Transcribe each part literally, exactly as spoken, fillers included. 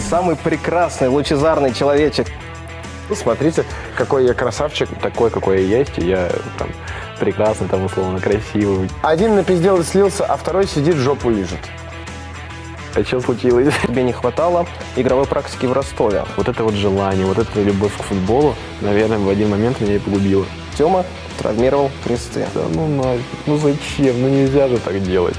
самый прекрасный, лучезарный человечек. Смотрите, какой я красавчик. Такой, какой я есть, и я там прекрасный, там, условно, красивый. Один напиздел и слился, а второй сидит, жопу лижет. А что случилось? Тебе не хватало игровой практики в Ростове. Вот это вот желание, вот эта любовь к футболу, наверное, в один момент меня и погубила. Тёма травмировал кресты. Да ну нафиг, ну зачем? Ну нельзя же так делать.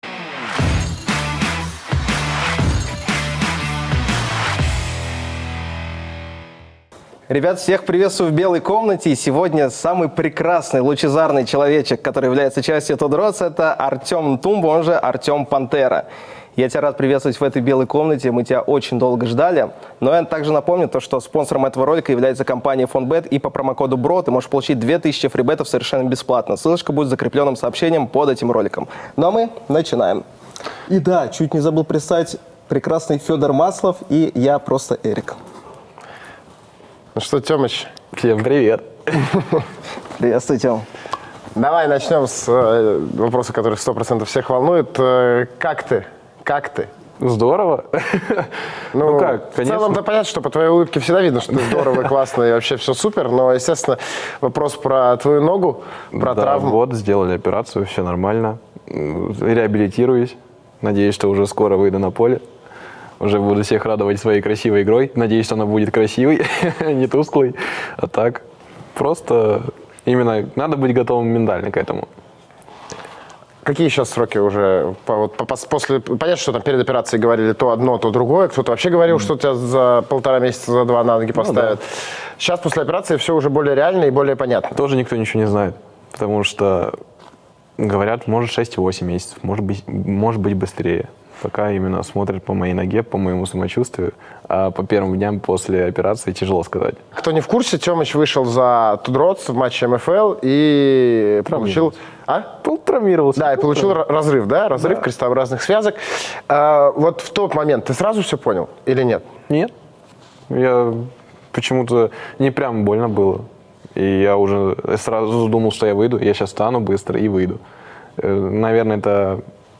Ребят, всех приветствую в белой комнате. И сегодня самый прекрасный, лучезарный человечек, который является частью Тудроц, это Артем Тумба, он же Артем Пантера. Я тебя рад приветствовать в этой белой комнате, мы тебя очень долго ждали. Но я также напомню, то, что спонсором этого ролика является компания Фонбет, и по промокоду БРО ты можешь получить две тысячи фрибетов совершенно бесплатно. Ссылочка будет закрепленным сообщением под этим роликом. Ну а мы начинаем. И да, чуть не забыл представить прекрасный Федор Маслов, и я просто Эрик. Ну что, Тёмыч? Всем привет. Приветствую, Тём. Давай начнем с э, вопроса, который сто процентов всех волнует. Э, как ты? Как ты? Здорово. Ну, ну как, конечно. В целом-то понятно, что по твоей улыбке всегда видно, что ты здорово, классно и вообще все супер. Но, естественно, вопрос про твою ногу, про да, травму. Вот, сделали операцию, все нормально. Реабилитируюсь. Надеюсь, что уже скоро выйду на поле. Уже буду всех радовать своей красивой игрой. Надеюсь, что она будет красивой, не тусклой. А так, просто именно надо быть готовым ментально к этому. Какие сейчас сроки уже? Вот, после, понятно, что там перед операцией говорили то одно, то другое. Кто-то вообще говорил, mm. что тебя за полтора месяца, за два на ноги поставят. Ну, да. Сейчас после операции все уже более реально и более понятно. Тоже никто ничего не знает. Потому что говорят, может шесть-восемь месяцев, может быть, может быть быстрее. Пока именно смотрят по моей ноге, по моему самочувствию, а по первым дням после операции тяжело сказать. Кто не в курсе, Тёмыч вышел за Тудроц в матче эм эф эл и получил... А? Травмировался. Да, и получил разрыв, да? Разрыв да. крестообразных связок. А, вот в тот момент ты сразу все понял или нет? Нет. Я почему-то не прям больно было. И я уже сразу думал, что я выйду. Я сейчас встану быстро и выйду. Наверное, это...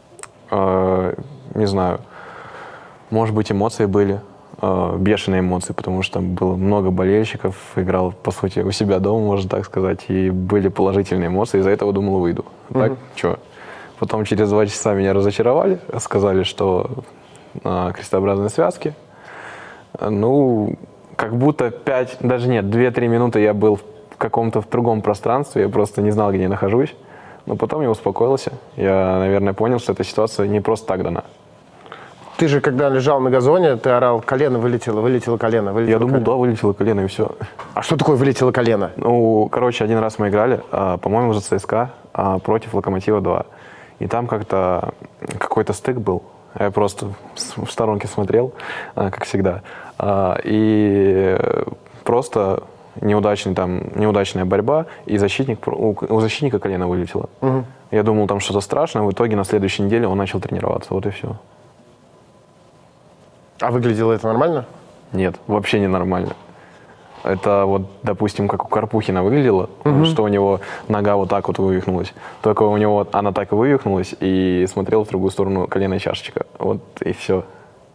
не знаю, может быть, эмоции были, э, бешеные эмоции, потому что там было много болельщиков, играл, по сути, у себя дома, можно так сказать, и были положительные эмоции, из-за этого думал, выйду. Так, mm-hmm. что? Потом через два часа меня разочаровали, сказали, что э, крестообразные связки. Ну, как будто пять, даже нет, две-три минуты я был в каком-то в другом пространстве, я просто не знал, где я нахожусь. Но потом я успокоился. Я, наверное, понял, что эта ситуация не просто так дана. Ты же, когда лежал на газоне, ты орал, колено вылетело, вылетело колено, вылетело Я думал, колено. да, вылетело колено, и все. А что такое вылетело колено? Ну, короче, один раз мы играли, а, по-моему, за ЦСКА а, против Локомотива-два. И там как-то какой-то стык был. Я просто в сторонке смотрел, а, как всегда. А, и просто... Неудачный, там, неудачная борьба, и защитник, у, у защитника колено вылетело. Угу. Я думал, там что-то страшное, в итоге на следующей неделе он начал тренироваться, вот и все. А выглядело это нормально? Нет, вообще не нормально. Это вот, допустим, как у Карпухина выглядело, угу. что у него нога вот так вот вывихнулась. Только у него она так и вывихнулась, и смотрел в другую сторону коленная чашечка. Вот и все.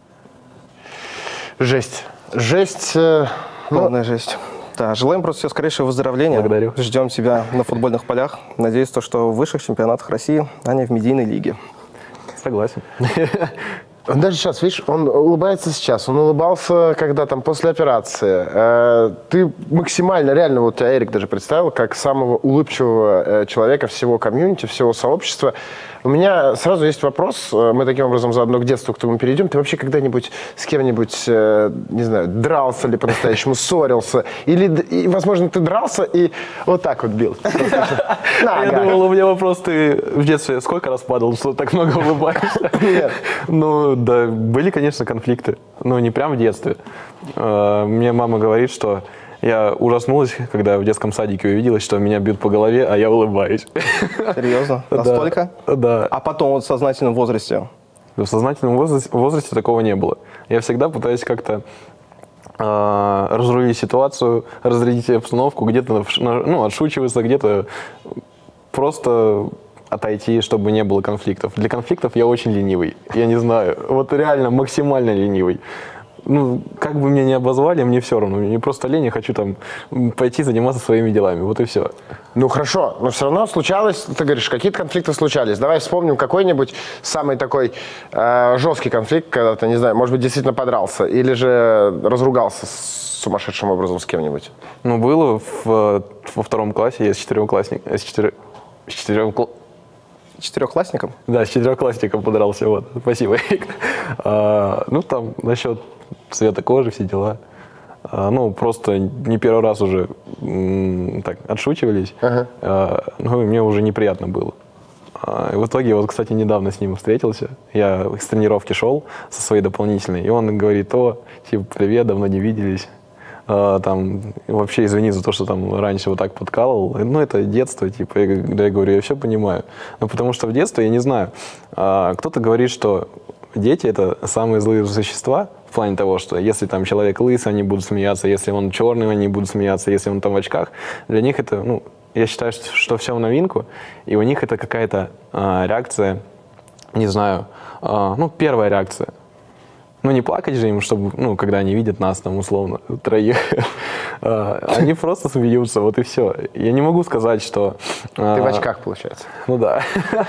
Жесть. Жесть. Э, Полная ну... жесть. Да, желаем просто все скорейшего выздоровления. Благодарю. Ждем тебя на футбольных полях. Надеюсь, то, что в высших чемпионатах России, а не в медийной лиге. Согласен. Он даже сейчас, видишь, он улыбается сейчас. Он улыбался, когда там после операции. Ты максимально, реально, вот тебя Эрик даже представил, как самого улыбчивого человека всего комьюнити, всего сообщества. У меня сразу есть вопрос, мы таким образом заодно к детству к тому перейдем. Ты вообще когда-нибудь с кем-нибудь, не знаю, дрался ли по-настоящему, ссорился? Или, возможно, ты дрался и вот так вот бил? Я думал, у меня вопрос, ты в детстве сколько раз падал, что так много улыбаешься? Нет. Ну, да, были, конечно, конфликты, но не прям в детстве. Мне мама говорит, что я ужаснулась, когда в детском садике увидела, что меня бьют по голове, а я улыбаюсь. Серьезно? Настолько? Да. А потом вот в сознательном возрасте? В сознательном возрасте, возрасте такого не было. Я всегда пытаюсь как-то э, разрулить ситуацию, разрядить обстановку, где-то ну, отшучиваться, где-то просто отойти, чтобы не было конфликтов. Для конфликтов я очень ленивый. Я не знаю, вот реально максимально ленивый. ну, как бы меня ни обозвали, мне все равно. Мне просто лень, я хочу там пойти заниматься своими делами. Вот и все. Ну хорошо, но все равно случалось, ты говоришь, какие-то конфликты случались. Давай вспомним какой-нибудь самый такой э, жесткий конфликт, когда ты, не знаю, может быть, действительно подрался или же разругался сумасшедшим образом с кем-нибудь. Ну, было в, во втором классе, я с четырехклассником, с четыре, с четырем, Четырехклассником? да, с четырехклассником подрался, вот, спасибо. а, ну, там, насчет цвета кожи, все дела. А, ну, просто не первый раз уже м, так отшучивались, ага. а, ну, и мне уже неприятно было. А, и в итоге, вот, кстати, недавно с ним встретился, я с тренировки шел со своей дополнительной, и он говорит: о, типа, привет, давно не виделись. Uh, там, вообще извини за то, что там раньше вот так подкалывал. Ну, это детство, типа, я, я говорю, я все понимаю. Но потому что в детстве, я не знаю, uh, кто-то говорит, что дети — это самые злые существа, в плане того, что если там человек лысый, они будут смеяться, если он черный, они будут смеяться, если он там в очках. Для них это, ну, я считаю, что все в новинку, и у них это какая-то uh, реакция, не знаю, uh, ну, первая реакция. Ну, не плакать же им, чтобы, ну, когда они видят нас, там, условно, троих, они просто смеются, вот и все. Я не могу сказать, что... Ты в очках, получается. Ну, да.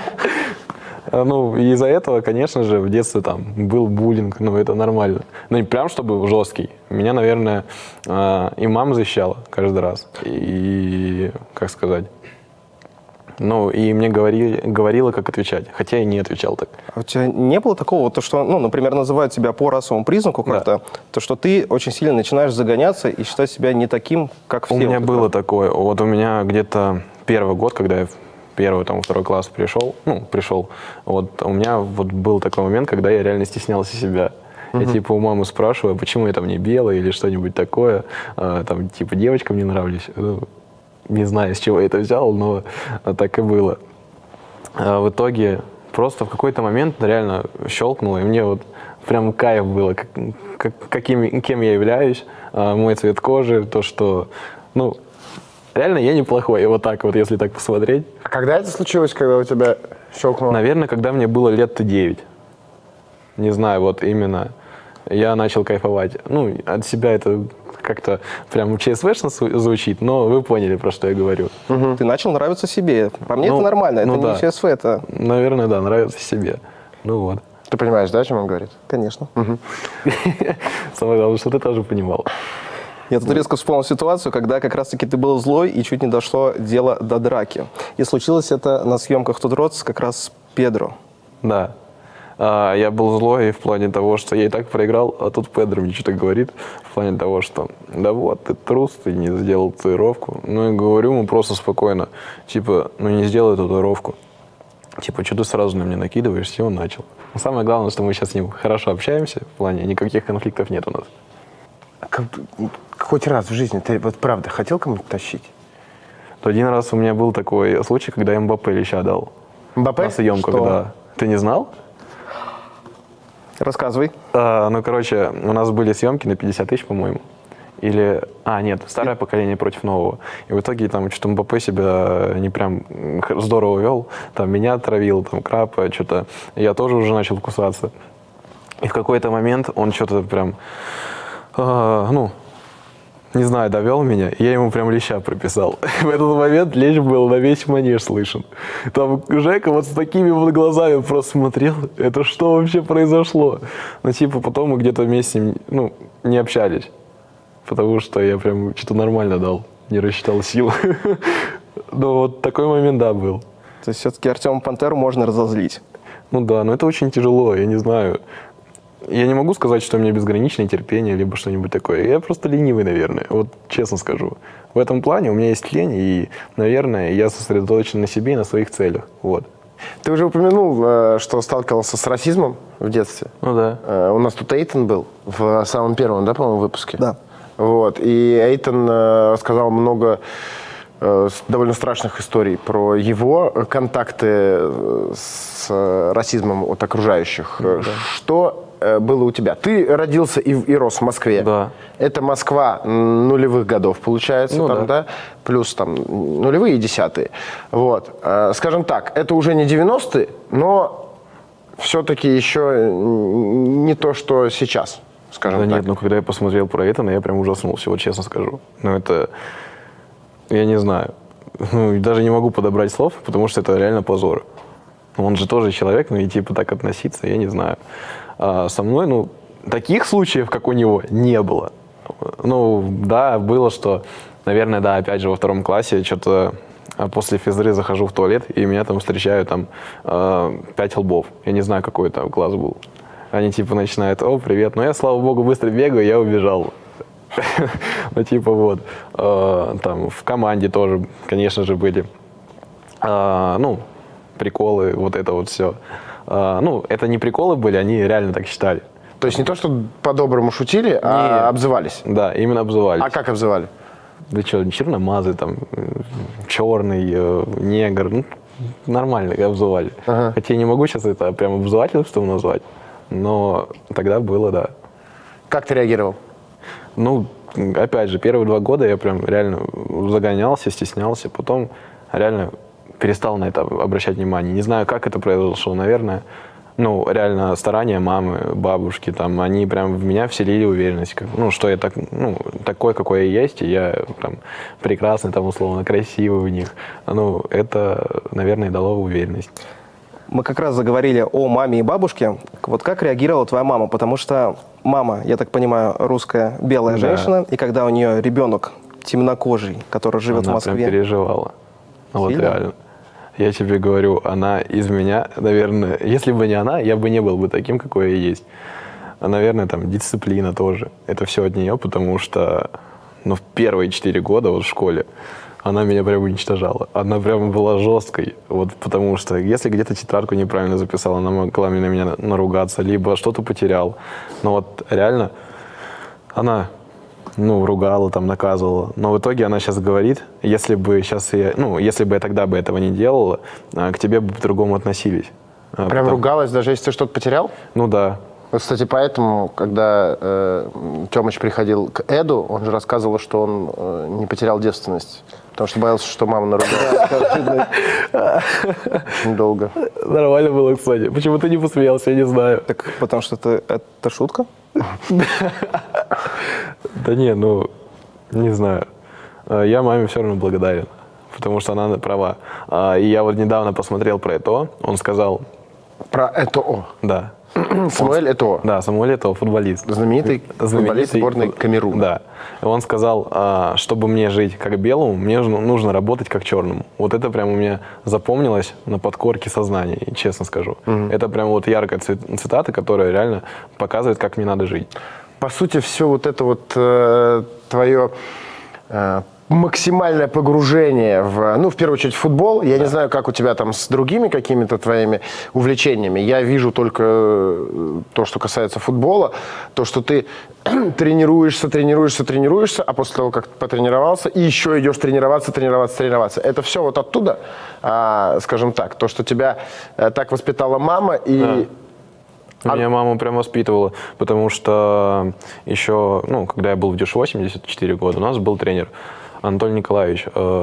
Ну, из-за этого, конечно же, в детстве там был буллинг, ну, это нормально. Ну, не прям, чтобы жесткий. Меня, наверное, и мама защищала каждый раз. И, как сказать... Ну, и мне говорили, говорила, как отвечать, хотя я не отвечал так. А у тебя не было такого, то, что, ну, например, называют тебя по расовому признаку как-то, да. То, что ты очень сильно начинаешь загоняться и считать себя не таким, как все? У меня было такое. Вот у меня где-то первый год, когда я в первый, там, второй класс пришел, ну, пришел, вот у меня вот был такой момент, когда я реально стеснялся себя. Я, uh-huh. типа, у мамы спрашиваю, почему я там не белый или что-нибудь такое, а, там, типа, девочкам не нравлюсь. Не знаю, с чего я это взял, но так и было. А в итоге просто в какой-то момент реально щелкнуло, и мне вот прям кайф было, как, как, каким, кем я являюсь, а, мой цвет кожи, то, что, ну, реально я неплохой, и вот так вот, если так посмотреть. А когда это случилось, когда у тебя щелкнуло? Наверное, когда мне было лет девять. Не знаю, вот именно я начал кайфовать. Ну, от себя это... как-то прям ЧСВшно звучит, но вы поняли, про что я говорю. Угу. Ты начал нравиться себе. По мне, ну, это нормально, это ну, не да. ЧСВ, это... Наверное, да, нравится себе. Ну вот. Ты понимаешь, да, о чем он говорит? Конечно. Самое главное, что ты тоже понимал. Я тут резко вспомнил ситуацию, когда как раз-таки ты был злой и чуть не дошло дело до драки. И случилось это на съемках Тудроц как раз с Педро. Да. А, я был злой в плане того, что я и так проиграл, а тут Педро мне что-то говорит в плане того, что да вот, ты трус, ты не сделал татуировку. Ну, я говорю ему просто спокойно, типа, ну не сделай татуировку. Типа, что ты сразу на меня накидываешься, и он начал. Но самое главное, что мы сейчас с ним хорошо общаемся, в плане никаких конфликтов нет у нас. Как, хоть раз в жизни ты вот правда хотел кому-то тащить? То один раз у меня был такой случай, когда я Мбаппе леща дал. Мбаппе? На съемках, что? Да. Ты не знал? Рассказывай. А, ну, короче, у нас были съемки на пятьдесят тысяч, по-моему. Или... А, нет, старое поколение против нового. И в итоге там что-то Мбаппе себя не прям здорово вел. Там меня травил, там Крапа, что-то. Я тоже уже начал кусаться. И в какой-то момент он что-то прям... А, ну... Не знаю, довел меня, и я ему прям леща прописал. В этот момент лещ был на весь манеж слышен. Там Жека вот с такими вот глазами просто смотрел, это что вообще произошло? Ну, типа, потом мы где-то вместе, ну, не общались, потому что я прям что-то нормально дал, не рассчитал сил. Но вот такой момент, да, был. То есть все-таки Артема Пантеру можно разозлить? Ну да, но это очень тяжело, я не знаю. Я не могу сказать, что у меня безграничное терпение, либо что-нибудь такое. Я просто ленивый, наверное, вот честно скажу. В этом плане у меня есть лень, и, наверное, я сосредоточен на себе и на своих целях. Вот. Ты уже упомянул, что сталкивался с расизмом в детстве. Ну да. У нас тут Эйтон был в самом первом, да, по-моему, выпуске? Да. Вот. И Эйтон рассказал много довольно страшных историй про его контакты с расизмом от окружающих. Да. Что было у тебя? Ты родился и, и рос в Москве. Да. Это Москва нулевых годов, получается, ну, там, да. да? Плюс там нулевые и десятые. Вот. Скажем так, это уже не девяностые, но все-таки еще не то, что сейчас. скажем да так? нет, ну когда я посмотрел про это, ну, я прям ужаснулся, вот честно скажу. Ну это, я не знаю, ну, даже не могу подобрать слов, потому что это реально позор. Он же тоже человек, ну и типа так относиться, я не знаю. А со мной, ну, таких случаев, как у него, не было. Ну, да, было, что, наверное, да, опять же, во втором классе что-то после физры захожу в туалет, и меня там встречают там э, пять лбов. Я не знаю, какой там класс был. Они типа начинают: о, привет. Но я, слава богу, быстро бегаю, я убежал. Ну, типа вот. Там в команде тоже, конечно же, были. Ну, приколы, вот это вот все. Ну, это не приколы были, они реально так считали. То есть не то, что по-доброму шутили, а обзывались? Да, именно обзывались. А как обзывали? Да что, черномазы, там, черный, негр, ну, нормально обзывали. Ага. Хотя я не могу сейчас это прям обзывательством назвать, но тогда было, да. Как ты реагировал? Ну, опять же, первые два года я прям реально загонялся, стеснялся, потом реально перестал на это обращать внимание. Не знаю, как это произошло, наверное. Ну, реально, старания мамы, бабушки, там, они прям в меня вселили уверенность, как, ну, что я так, ну, такой, какой я есть, и я там прекрасный, там, условно, красивый в них. Ну, это, наверное, дало уверенность. Мы как раз заговорили о маме и бабушке. Вот как реагировала твоя мама? Потому что мама, я так понимаю, русская белая да. женщина, и когда у нее ребенок темнокожий, который живет она в Москве... Она прям переживала. Вот реально. Я тебе говорю, она из меня, наверное, если бы не она, я бы не был бы таким, какой я есть. А, наверное, там, дисциплина тоже. Это все от нее, потому что, ну, в первые четыре года вот в школе она меня прям уничтожала. Она прям была жесткой, вот, потому что если где-то тетрадку неправильно записала, она могла на меня наругаться, либо что-то потерял. Но вот реально она... ну, ругала, там, наказывала. Но в итоге она сейчас говорит, если бы сейчас я, ну, если бы я тогда бы этого не делала, к тебе бы по-другому относились. Прям Потом... ругалась, даже если ты что-то потерял? Ну да. Вот, кстати, поэтому, когда э, Тёмыч приходил к Эду, он же рассказывал, что он э, не потерял девственность. Потому что боялся, что мама наругала. Очень долго. Нормально было, кстати. Почему ты не посмеялся, я не знаю. Так потому что это, это шутка? Да не, ну, не знаю. Я маме все равно благодарен, потому что она права. И я вот недавно посмотрел про ЭТО, он сказал... Про ЭТО? Да. Самуэль Этоо. Да, Самуэль Этоо, футболист. Знаменитый, знаменитый футболист сборной Камеруна. Да. И он сказал, чтобы мне жить как белому, мне нужно работать как черному. Вот это прям у меня запомнилось на подкорке сознания, честно скажу. Угу. Это прям вот яркая цитата, которая реально показывает, как мне надо жить. По сути, все вот это вот э, твое... Э, максимальное погружение в, ну, в первую очередь, в футбол. Я да. не знаю, как у тебя там с другими какими-то твоими увлечениями. Я вижу только то, что касается футбола. То, что ты тренируешься, тренируешься, тренируешься, а после того, как потренировался, и еще идешь тренироваться, тренироваться, тренироваться. Это все вот оттуда, а, скажем так, то, что тебя а, так воспитала мама и... Да. Меня мама прям воспитывала, потому что еще, ну, когда я был в Дюш восемьдесят четыре года, у нас был тренер Анатолий Николаевич.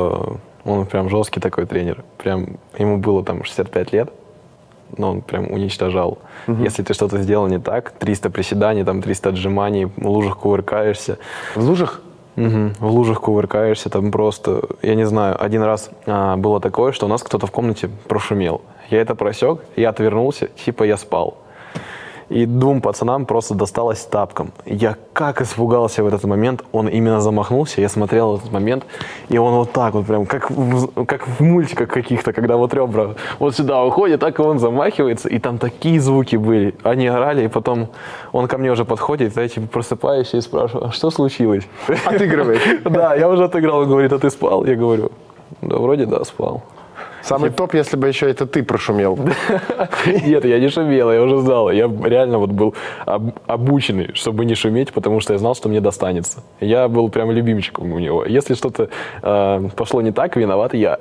Он прям жесткий такой тренер. Прям ему было там шестьдесят пять лет, но он прям уничтожал. Угу. Если ты что-то сделал не так, триста приседаний, там триста отжиманий, в лужах кувыркаешься. В лужах? Угу. В лужах кувыркаешься, там просто, я не знаю, один раз а, было такое, что у нас кто-то в комнате прошумел. Я это просек, я отвернулся, типа я спал. И двум пацанам просто досталось тапком. Я как испугался в этот момент. Он именно замахнулся, я смотрел в этот момент, и он вот так вот прям, как в, как в мультиках каких-то, когда вот ребра вот сюда уходят, так и он замахивается, и там такие звуки были. Они орали, и потом он ко мне уже подходит, я типа просыпаюсь и спрашиваю, а что случилось? Отыгрывает. Да, я уже отыграл, он говорит, а ты спал? Я говорю, да вроде да, спал. Самый топ, если бы еще это ты прошумел. Нет, я не шумел, я уже знал. Я реально вот был об, обученный, чтобы не шуметь, потому что я знал, что мне достанется. Я был прям любимчиком у него. Если что-то э, пошло не так, виноват я.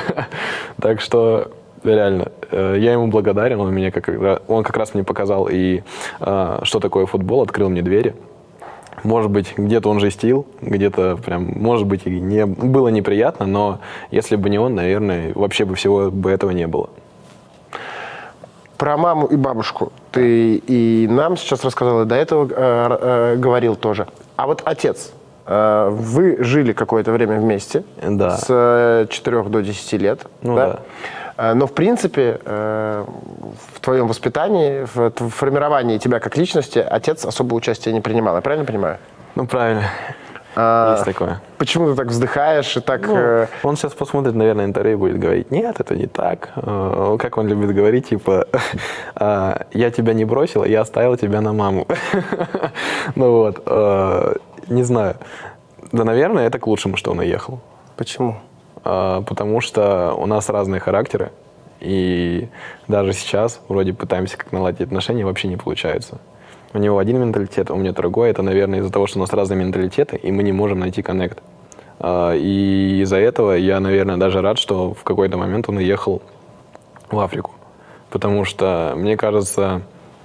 Так что реально, э, я ему благодарен. Он, меня как, он как раз мне показал, и, э, что такое футбол, открыл мне двери. Может быть, где-то он жестил, где-то прям, может быть, и не, было неприятно, но если бы не он, наверное, вообще бы всего бы этого не было. Про маму и бабушку ты и нам сейчас рассказал, и до этого э, э, говорил тоже. А вот отец, э, вы жили какое-то время вместе, Да. с э, четырёх до десяти лет, Ну да? да. Э, Но, в принципе, э, в твоем воспитании, в т- в формировании тебя как личности отец особо участия не принимал. Я правильно понимаю? Ну, правильно. А, Есть такое. Почему ты так вздыхаешь и так... Ну, э, он сейчас посмотрит, наверное, интервью и будет говорить, нет, это не так. Э, Как он любит говорить, типа, «А, я тебя не бросил, я оставил тебя на маму». Ну вот, э, не знаю. Да, наверное, это к лучшему, что он уехал. Почему? А, Потому что у нас разные характеры, и даже сейчас вроде пытаемся как наладить отношения, вообще не получается. У него один менталитет, у меня другой. Это, наверное, из-за того, что у нас разные менталитеты, и мы не можем найти коннект. А, И из-за этого я, наверное, даже рад, что в какой-то момент он уехал в Африку. Потому что, мне кажется,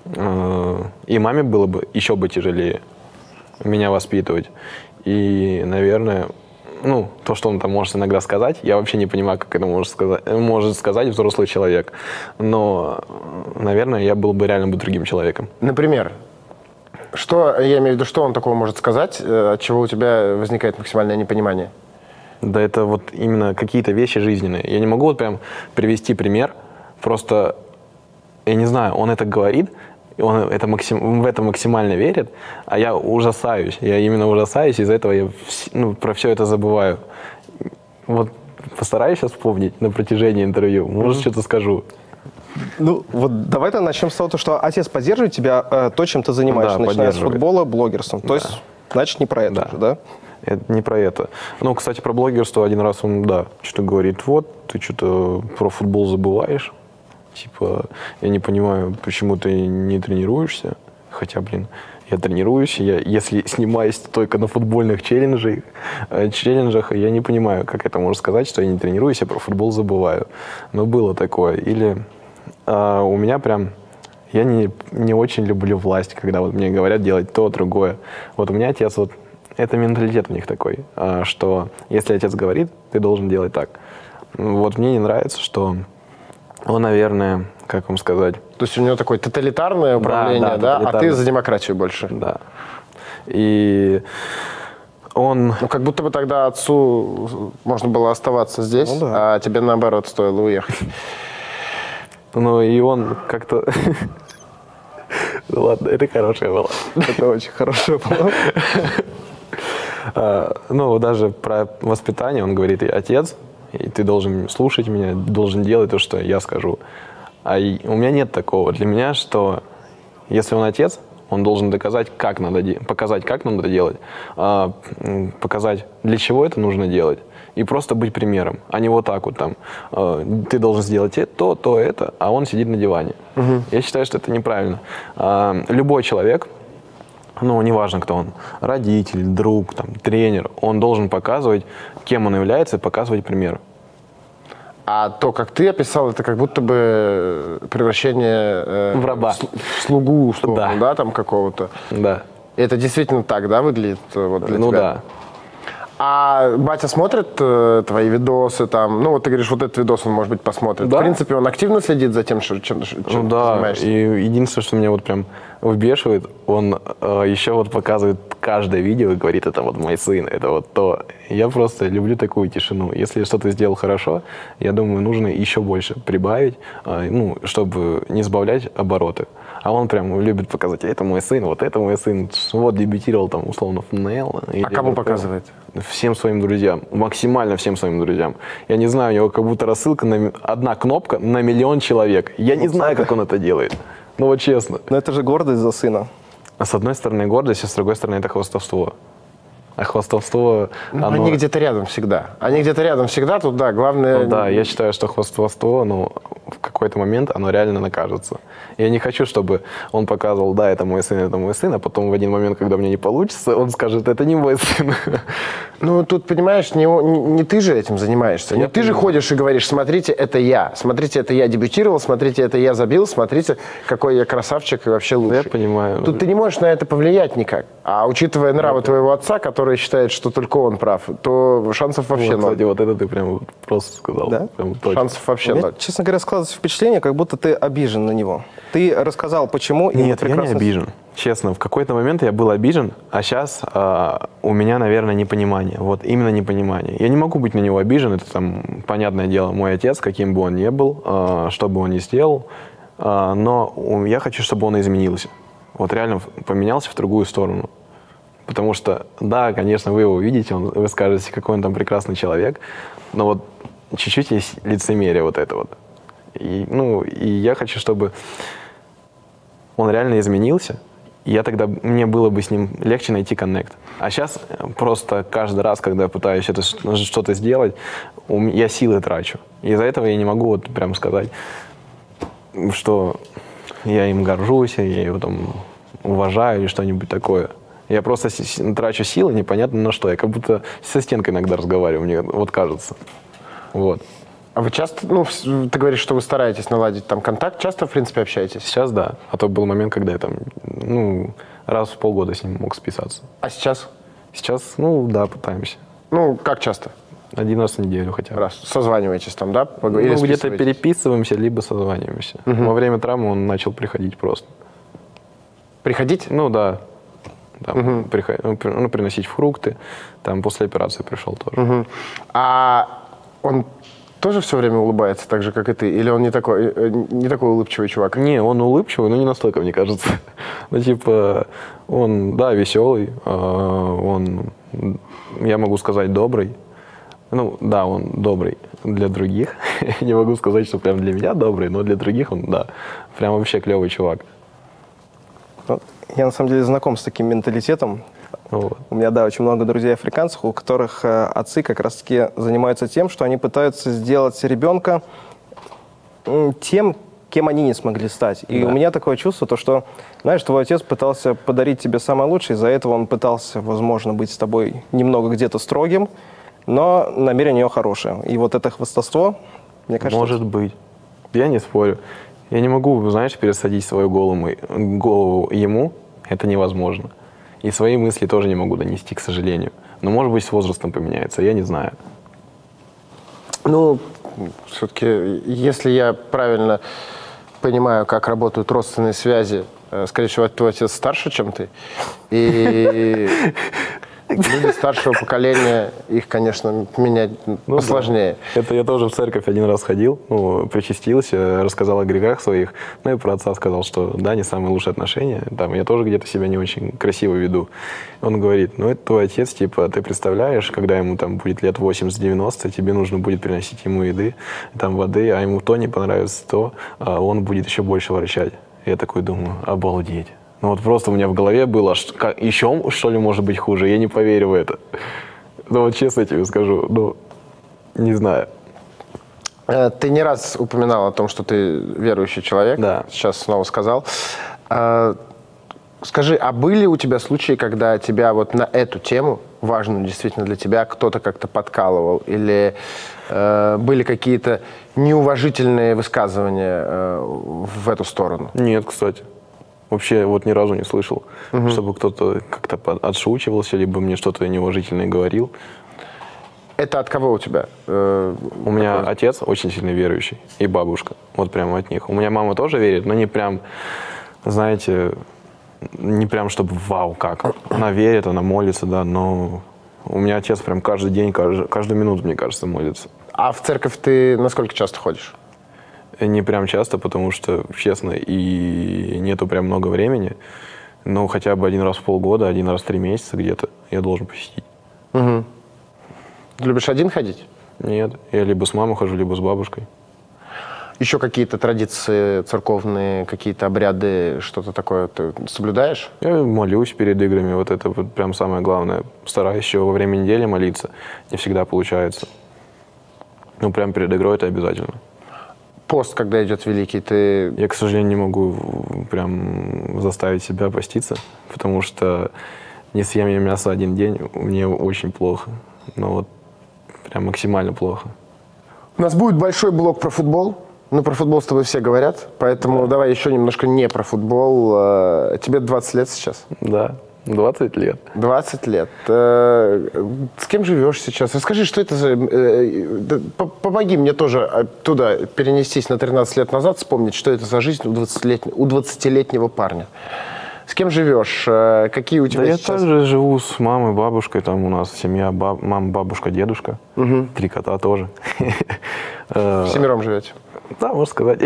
э, и маме было бы еще бы тяжелее меня воспитывать. И, наверное, ну, то, что он там может иногда сказать, я вообще не понимаю, как это может сказать, может сказать взрослый человек. Но, наверное, я был бы реально бы другим человеком. Например, что, я имею в виду, что он такого может сказать, э, от чего у тебя возникает максимальное непонимание? Да это вот именно какие-то вещи жизненные. Я не могу вот прям привести пример, просто, я не знаю, он это говорит, и он это максим, в это максимально верит, а я ужасаюсь. Я именно ужасаюсь, из-за этого я вс- ну, про все это забываю. Вот постараюсь сейчас вспомнить на протяжении интервью, может, mm-hmm. что-то скажу. Ну, вот давай-то начнем с того, что отец поддерживает тебя, э, то, чем ты занимаешься, Да, начиная с поддерживает. футбола, блогерством. То Да. есть, значит, не про это Да. же, да? Это не про это. Ну, кстати, про блогерство один раз он, да, что-то говорит, вот, ты что-то про футбол забываешь. Типа, я не понимаю, почему ты не тренируешься. Хотя, блин, я тренируюсь, я, если снимаюсь только на футбольных челленджах, э, челленджах, я не понимаю, как это можно сказать, что я не тренируюсь, я про футбол забываю. Но было такое. Или э, у меня прям... Я не, не очень люблю власть, когда вот мне говорят делать то, другое. Вот у меня отец, вот это менталитет у них такой, э, что если отец говорит, ты должен делать так. Вот мне не нравится, что он, наверное, как вам сказать... То есть у него такое тоталитарное управление, да, да, а ты тоталитарное. за демократию больше. Да. И он... Ну, как будто бы тогда отцу можно было оставаться здесь, Ну да. а тебе, наоборот, стоило уехать. Ну, и он как-то... Ну, ладно, это хорошее было. Это очень хорошо было. А, Ну, даже про воспитание он говорит, отец, и ты должен слушать меня, должен делать то, что я скажу. А и у меня нет такого. Для меня, что если он отец, он должен доказать, как надо де- показать, как надо делать, а, м, показать, для чего это нужно делать, и просто быть примером, а не вот так вот там, а, ты должен сделать э- то, то, это, а он сидит на диване. Я считаю, что это неправильно. А, любой человек, ну, неважно, кто он, родитель, друг, там, тренер, он должен показывать, кем он является, и показывать пример. А то, как ты описал, это как будто бы превращение э, В раба. в сл- в слугу, условно, Да. да, там какого-то. Да. И это действительно так, да, выглядит э, вот для Ну тебя? да. А батя смотрит э, твои видосы там? Ну, вот ты говоришь, вот этот видос он, может быть, посмотрит. Да. В принципе, он активно следит за тем, что, чем, чем Ну ты да, занимаешься? и единственное, что меня вот прям вбешивает, он э, еще вот показывает каждое видео и говорит, это вот мой сын, это вот то. Я просто люблю такую тишину. Если что-то сделал хорошо, я думаю, нужно еще больше прибавить, э, ну, чтобы не сбавлять обороты. А он прям любит показать, это мой сын, вот это мой сын, вот дебютировал там условно в эн эл. А кому показывает? Всем своим друзьям, максимально всем своим друзьям. Я не знаю, у него как будто рассылка, на, ми- одна кнопка на миллион человек. Я не знаю, как он это делает. Ну вот честно. Но это же гордость за сына. А с одной стороны гордость, а с другой стороны это хвастовство. А хвастовство, Ну, оно... Они где-то рядом всегда. Они где-то рядом всегда, тут, да, главное... Ну да, я считаю, что хвастовство, ну, в какой-то момент оно реально накажется. Я не хочу, чтобы он показывал, да, это мой сын, это мой сын, а потом в один момент, когда мне не получится, он скажет, это не мой сын. Ну, тут, понимаешь, не, не, не ты же этим занимаешься. Не Я ты же понимаю. ходишь и говоришь, смотрите, это я. Смотрите, это я дебютировал, смотрите, это я забил, смотрите, какой я красавчик и вообще лучший. Я понимаю. Тут ты не можешь на это повлиять никак. А учитывая нравы твоего отца, который считает, что только он прав, то шансов вообще Вот, ноль. кстати, вот это ты прям просто сказал. Да? Прям точно. Шансов вообще У меня, ноль. честно говоря, складывается складывается впечатление, как будто ты обижен на него. Ты рассказал, почему. Нет, прекрасно... я не обижен. Честно, в какой-то момент я был обижен, а сейчас э, у меня, наверное, непонимание. Вот именно непонимание. Я не могу быть на него обижен, это там, понятное дело, мой отец, каким бы он ни был, э, что бы он ни сделал, э, но я хочу, чтобы он изменился. Вот реально поменялся в другую сторону. Потому что, да, конечно, вы его увидите, он, вы скажете, какой он там прекрасный человек, но вот чуть-чуть есть лицемерие вот это вот. И, ну, и я хочу, чтобы он реально изменился, и я тогда, мне было бы с ним легче найти коннект. А сейчас просто каждый раз, когда я пытаюсь это, что-то сделать, я силы трачу. Из-за этого я не могу вот прям сказать, что я им горжусь, я его там уважаю или что-нибудь такое. Я просто трачу силы непонятно на что. Я как будто со стенкой иногда разговариваю, мне вот кажется. Вот. А вы часто, ну, ты говоришь, что вы стараетесь наладить там контакт, часто, в принципе, общаетесь? Сейчас да. А то был момент, когда я там, ну, раз в полгода с ним мог списаться. А сейчас? Сейчас, ну, да, пытаемся. Ну, как часто? Один раз в неделю хотя бы. Раз. Созваниваетесь там, да? Или ну, где-то переписываемся, либо созваниваемся. Угу. Во время травмы он начал приходить просто. Приходить? Ну, да. Там, угу. приход... ну, приносить фрукты. Там после операции пришел тоже. Угу. А он тоже все время улыбается, так же, как и ты? Или он не такой, не такой улыбчивый чувак? Не, он улыбчивый, но не настолько, мне кажется. Ну, типа, он, да, веселый, он, я могу сказать, добрый. Ну, да, он добрый для других. Не могу сказать, что прям для меня добрый, но для других он, да, прям вообще клевый чувак. Я, на самом деле, знаком с таким менталитетом. Вот. У меня, да, очень много друзей африканцев, у которых э, отцы как раз-таки занимаются тем, что они пытаются сделать ребенка э, тем, кем они не смогли стать. И да. у меня такое чувство, то, что, знаешь, твой отец пытался подарить тебе самое лучшее, из-за этого он пытался, возможно, быть с тобой немного где-то строгим, но намерение у него хорошее. И вот это хвастовство, мне кажется... Может быть. Я не спорю. Я не могу, знаешь, пересадить свою голову, голову ему. Это невозможно. И свои мысли тоже не могу донести, к сожалению. Но, может быть, с возрастом поменяется, я не знаю. Ну, все-таки, если я правильно понимаю, как работают родственные связи, скорее всего, твой отец старше, чем ты. И люди старшего поколения, их, конечно, менять ну, посложнее. Да. Это я тоже в церковь один раз ходил, ну, причастился, рассказал о грехах своих. Ну и про отца сказал, что да, не самые лучшие отношения. Там, я тоже где-то себя не очень красиво веду. Он говорит, ну это твой отец, типа, ты представляешь, когда ему там будет лет восемьдесят-девяносто, тебе нужно будет приносить ему еды, там воды, а ему то не понравится, то а он будет еще больше ворчать. Я такой думаю, обалдеть. Ну вот просто у меня в голове было, что, как, еще что ли может быть хуже, я не поверю в это. Ну вот честно тебе скажу, ну, не знаю. Ты не раз упоминал о том, что ты верующий человек, да. Сейчас снова сказал. Скажи, а были у тебя случаи, когда тебя вот на эту тему, важную действительно для тебя, кто-то как-то подкалывал? Или э, были какие-то неуважительные высказывания э, в эту сторону? Нет, кстати. Вообще вот ни разу не слышал, угу. чтобы кто-то как-то отшучивался, либо мне что-то неуважительное говорил. Это от кого у тебя? Э, у меня такое? Отец очень сильно верующий, и бабушка. Вот прямо от них. У меня мама тоже верит, но не прям, знаете, не прям чтобы вау как. Она верит, она молится, да, но у меня отец прям каждый день, каждый, каждую минуту, мне кажется, молится. А в церковь ты насколько часто ходишь? Не прям часто, потому что, честно, и нету прям много времени. Но хотя бы один раз в полгода, один раз в три месяца где-то я должен посетить. Угу. Ты любишь один ходить? Нет, я либо с мамой хожу, либо с бабушкой. Еще какие-то традиции церковные, какие-то обряды, что-то такое ты соблюдаешь? Я молюсь перед играми, вот это вот прям самое главное. Стараюсь еще во время недели молиться, не всегда получается. Ну, прям перед игрой это обязательно. Пост, когда идет великий, ты... Я, к сожалению, не могу прям заставить себя поститься, потому что не съем я мясо один день, мне очень плохо. Но вот прям максимально плохо. У нас будет большой блок про футбол. Ну, про футбол с тобой все говорят, поэтому да. Давай еще немножко не про футбол. Тебе двадцать лет сейчас? Да. двадцать лет. двадцать лет. Э, С кем живешь сейчас? Расскажи, что это за... э, да, по- Помоги мне тоже туда перенестись на тринадцать лет назад, вспомнить, что это за жизнь у двадцатилетнего, у двадцатилетнего парня. С кем живешь? Э, Какие у тебя Да я сейчас... также живу с мамой, бабушкой. Там у нас семья, баб- мама, бабушка, дедушка. Три кота тоже. Э, Семером живете? Да, можно сказать.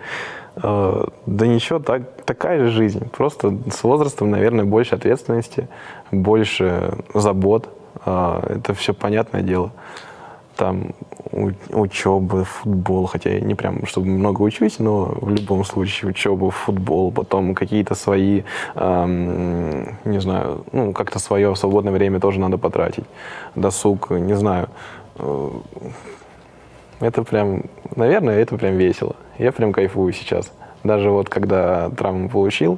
Э, Да ничего, так, такая же жизнь. Просто с возрастом, наверное, больше ответственности, больше забот. Э, Это все понятное дело. Там у- учеба, футбол, хотя я не прям, чтобы много учусь, но в любом случае учеба, футбол, потом какие-то свои, эм, не знаю, ну, как-то свое свободное время тоже надо потратить. Досуг, не знаю. Э, Это прям, наверное, это прям весело. Я прям кайфую сейчас. Даже вот когда травму получил,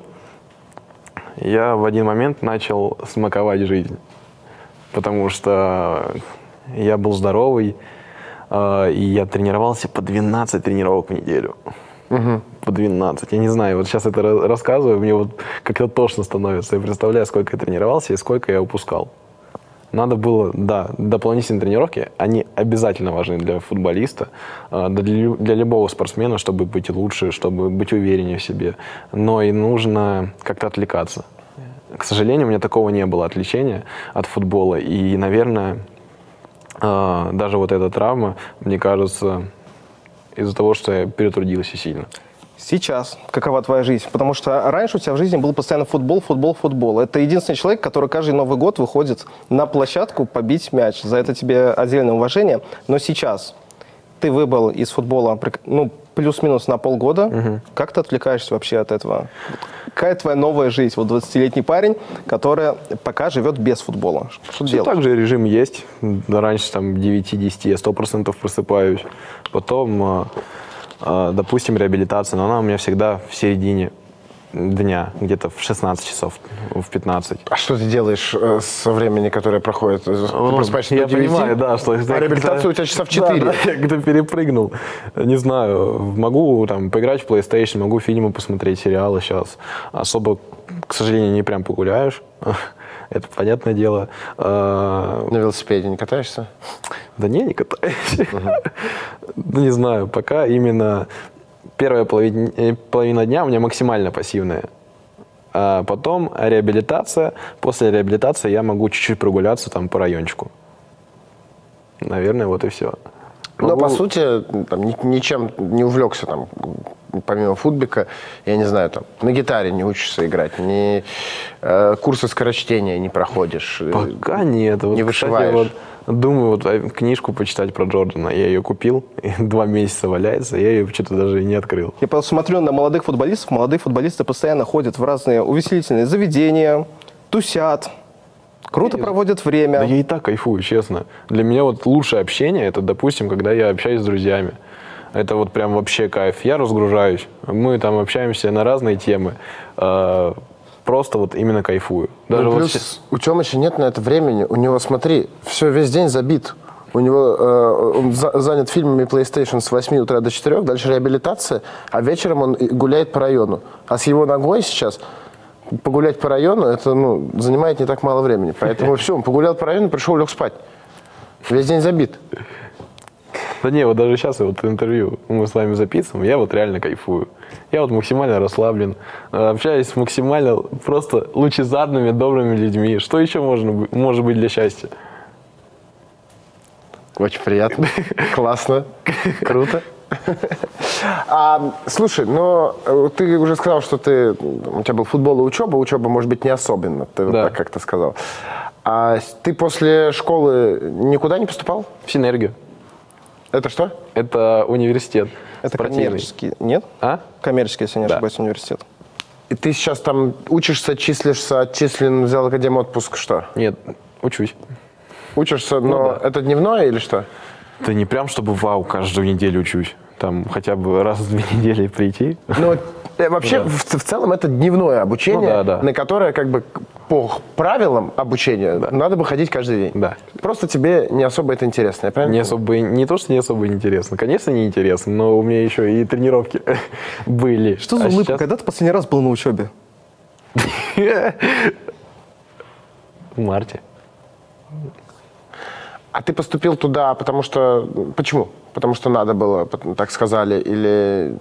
я в один момент начал смаковать жизнь. Потому что я был здоровый, э, и я тренировался по двенадцать тренировок в неделю. По двенадцать. Я не знаю, вот сейчас это ра- рассказываю, мне вот как-то тошно становится. Я представляю, сколько я тренировался и сколько я упускал. Надо было, да, дополнительные тренировки, они обязательно важны для футболиста, э, да для, лю- для любого спортсмена, чтобы быть лучше, чтобы быть увереннее в себе. Но и нужно как-то отвлекаться. К сожалению, у меня такого не было, отвлечения от футбола. И, наверное, э, даже вот эта травма, мне кажется, из-за того, что я перетрудился сильно. Сейчас какова твоя жизнь? Потому что раньше у тебя в жизни был постоянно футбол, футбол, футбол. Это единственный человек, который каждый Новый год выходит на площадку побить мяч. За это тебе отдельное уважение. Но сейчас ты выбыл из футбола, прик- ну, плюс-минус на полгода. Мгм. Как ты отвлекаешься вообще от этого? Какая твоя новая жизнь? Вот двадцатилетний парень, который пока живет без футбола. Что Все делать? так же режим есть. Раньше там к девяти-десяти я сто процентов просыпаюсь. Потом, э, э, допустим, реабилитация, но она у меня всегда в середине дня, где-то в шестнадцать часов, в пятнадцать. А что ты делаешь э, со времени, которое проходит? Ты просыпаешься Я до девяти? понимаю, да, что... А реабилитация у тебя часа в Да, четыре. да, я где-то перепрыгнул. Не знаю, могу там поиграть в PlayStation, могу фильмы посмотреть, сериалы сейчас. Особо, к сожалению, не прям погуляешь. Это понятное дело. А, На велосипеде не катаешься? Да не, не катаюсь. Ну, не знаю, пока именно первая половина, э, половина дня у меня максимально пассивная. А потом реабилитация. После реабилитации я могу чуть-чуть прогуляться там по райончику. Наверное, вот и все. Но, по сути, там, ни- ничем не увлекся, там, помимо футбика, я не знаю, там, на гитаре не учишься играть, ни э, курсы скорочтения не проходишь. э, Пока нет. Вот, не кстати, вышиваешь. вот думаю, вот а, книжку почитать про Джордана. Я ее купил, и два месяца валяется, я ее что-то даже и не открыл. Я просто смотрю на молодых футболистов. Молодые футболисты постоянно ходят в разные увеселительные заведения, тусят, круто проводят время. Да я и так кайфую, честно. Для меня вот лучшее общение, это, допустим, когда я общаюсь с друзьями. Это вот прям вообще кайф. Я разгружаюсь. Мы там общаемся на разные темы. Э, Просто вот именно кайфую. Даже Ну, вот плюс щас- у Тёмыча нет на это времени. У него, смотри, все весь день забит. У него э, он за- занят фильмами PlayStation с восьми утра до четырёх, дальше реабилитация, а вечером он и гуляет по району. А с его ногой сейчас погулять по району, это ну, занимает не так мало времени. Поэтому все, он погулял по району, пришел, лег спать. Весь день забит. Да не, вот даже сейчас вот интервью мы с вами записываем, я вот реально кайфую. Я вот максимально расслаблен, э, общаюсь с максимально просто лучезарными, добрыми людьми. Что еще можно, быть- может быть для счастья? Очень приятно, классно, круто. А, слушай, но э, ты уже сказал, что ты, у тебя был футбол и учеба, учеба, может быть, не особенно, ты вот Да. так как-то сказал. А с- ты после школы никуда не поступал? В Синергию. Это что? Это университет. Это спортивный. коммерческий, нет? А? Коммерческий, если не Да. ошибаюсь, университет. И ты сейчас там учишься, числишься, отчислен, взял академ отпуск, что? Нет, учусь. Учишься, но да. это дневное или что? Это не прям, чтобы вау, каждую неделю учусь. Там хотя бы раз в две недели прийти. Ну, э, вообще, Да. в, в целом, это дневное обучение, Ну да, да. на которое, как бы, по правилам обучения надо бы ходить каждый день. Да. Просто тебе не особо это интересно, я правильно Не понимаю? особо, не то, что не особо интересно. Конечно, не интересно, но у меня еще и тренировки были. Что за А улыбка? сейчас- Когда ты последний раз был на учебе? В марте. А ты поступил туда, потому что... Почему? Потому что надо было, так сказали, или...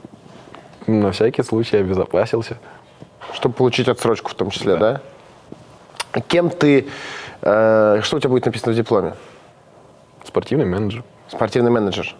На всякий случай обезопасился. Чтобы получить отсрочку в том числе, да? да? Кем ты... Э, что у тебя будет написано в дипломе? Спортивный менеджер. Спортивный менеджер.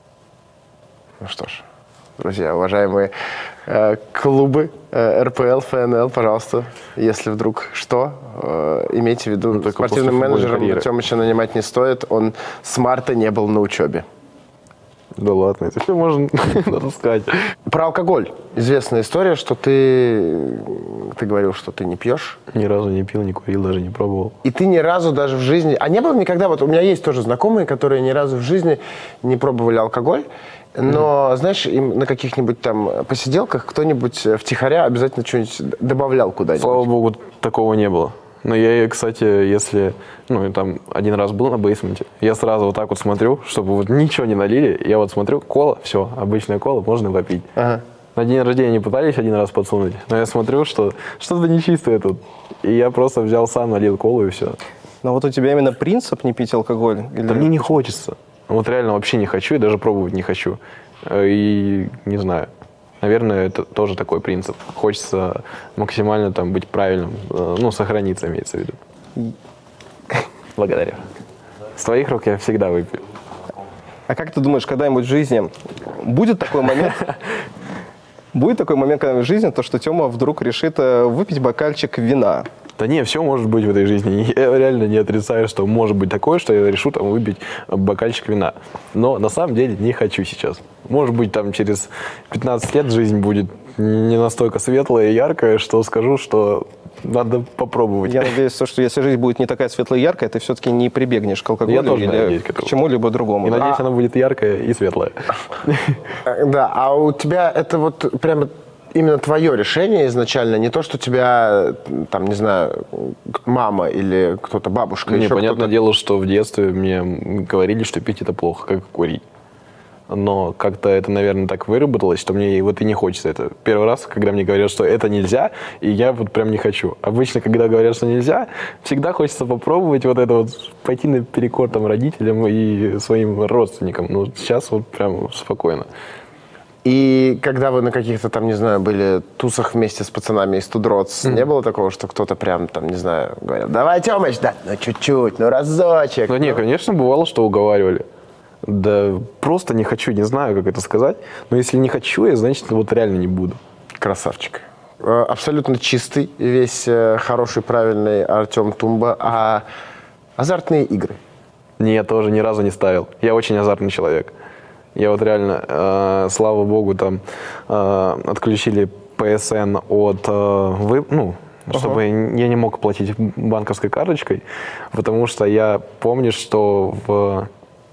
Ну что ж, друзья, уважаемые э, клубы э, эр пэ эл, эф эн эл, пожалуйста, если вдруг что, э, имейте в виду, ну, спортивным менеджером Артемыча нанимать не стоит, он с марта не был на учебе. Да ладно, это все можно натаскать. Про алкоголь. Известная история, что ты, ты говорил, что ты не пьешь. Ни разу не пил, не курил, даже не пробовал. И ты ни разу даже в жизни... А не было никогда... Вот у меня есть тоже знакомые, которые ни разу в жизни не пробовали алкоголь. Но, mm-hmm. знаешь, им на каких-нибудь там посиделках кто-нибудь втихаря обязательно что-нибудь добавлял куда-нибудь. Слава богу, такого не было. Но я, кстати, если, ну, там один раз был на бейсменте, я сразу вот так вот смотрю, чтобы вот ничего не налили, я вот смотрю, кола, все, обычная кола, можно попить. Ага. На день рождения не пытались один раз подсунуть, но я смотрю, что что-то нечистое тут. И я просто взял сам, налил колу и все. Но вот у тебя именно принцип не пить алкоголь? Или... Да мне не хочется. Вот реально вообще не хочу и даже пробовать не хочу. И не знаю. Наверное, это тоже такой принцип. Хочется максимально там быть правильным, ну, сохраниться, имеется в виду. Благодарю. С твоих рук я всегда выпью. А как ты думаешь, когда-нибудь в жизни будет такой момент, будет такой момент, когда в жизни, то, что Тёма вдруг решит выпить бокальчик вина? Да не, все может быть в этой жизни. Я реально не отрицаю, что может быть такое, что я решу там выпить бокальчик вина. Но на самом деле не хочу сейчас. Может быть, там через пятнадцать лет жизнь будет не настолько светлая и яркая, что скажу, что надо попробовать. Я надеюсь, что если жизнь будет не такая светлая и яркая, ты все-таки не прибегнешь к алкоголю я тоже или надеюсь, к, к чему-либо другому. И да? надеюсь, она будет яркая и светлая. Да, а у тебя это вот прямо... Именно твое решение изначально, не то, что тебя, там, не знаю, мама или кто-то, бабушка, не, еще понятное кто-то... дело, что в детстве мне говорили, что пить это плохо, как курить. Но как-то это, наверное, так выработалось, что мне вот и не хочется это. Первый раз, когда мне говорят, что это нельзя, и я вот прям не хочу. Обычно, когда говорят, что нельзя, всегда хочется попробовать вот это вот, пойти наперекор там родителям и своим родственникам. Но сейчас вот прям спокойно. И когда вы на каких-то там, не знаю, были тусах вместе с пацанами из Тудроц, mm. не было такого, что кто-то прям там, не знаю, говорил, давай, Тёмыч, да, ну чуть-чуть, ну разочек. Ну, ну. не, конечно, бывало, что уговаривали. Да просто не хочу, не знаю, как это сказать. Но если не хочу, я, значит, вот реально не буду. Красавчик. Абсолютно чистый, весь хороший, правильный Артем Тумба. А азартные игры? Не, я тоже ни разу не ставил. Я очень азартный человек. Я вот реально, э, слава богу, там э, отключили пэ эс эн от, э, вы, ну, uh-huh. чтобы я не мог платить банковской карточкой, потому что я помню, что в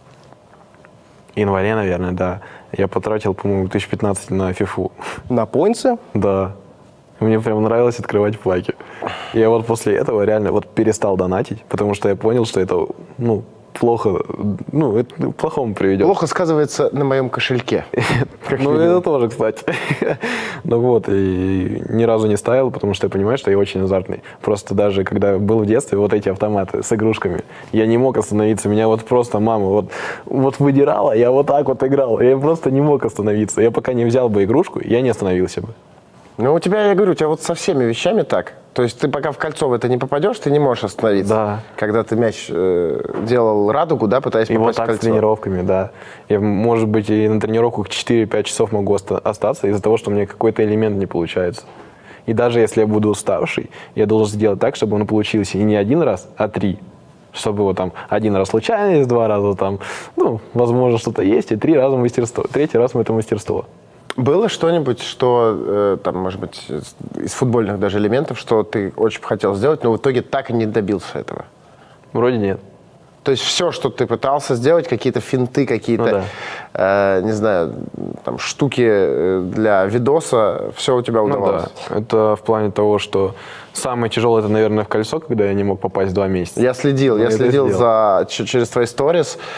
январе, наверное, да, я потратил, по-моему, тысяч пятнадцать на фифу. На поинтсы? Да. Мне прям нравилось открывать паки. Я вот после этого реально вот перестал донатить, потому что я понял, что это, ну, плохо, ну, это к плохому приведет. Плохо сказывается на моем кошельке. Ну, это тоже, кстати. Ну вот, и ни разу не ставил, потому что я понимаю, что я очень азартный. Просто даже когда был в детстве, вот эти автоматы с игрушками, я не мог остановиться. Меня вот просто мама вот, вот выдирала, я вот так вот играл. Я просто не мог остановиться. Я пока не взял бы игрушку, я не остановился бы. Ну, у тебя, я говорю, у тебя вот со всеми вещами так. То есть ты пока в кольцо в это не попадешь, ты не можешь остановиться. Да. Когда ты мяч э, делал радугу, да, пытаясь и попасть вот так в кольцо. с тренировками, да. Я, может быть, и на тренировках четыре-пять часов могу оста- остаться из-за того, что у меня какой-то элемент не получается. И даже если я буду уставший, я должен сделать так, чтобы он получился и не один раз, а три. Чтобы вот там один раз случайность, два раза там, ну, возможно, что-то есть, и три раза мастерство. Третий раз это мастерство. Было что-нибудь, что, э, там, может быть, из футбольных даже элементов, что ты очень хотел сделать, но в итоге так и не добился этого? Вроде нет. То есть все, что ты пытался сделать, какие-то финты, какие-то, ну, да. э, не знаю, там, штуки для видоса, все у тебя удавалось? Ну, да. Это в плане того, что самое тяжелое, это, наверное, в кольцо, когда я не мог попасть два месяца. Я следил, но я следил за, через твои сторис.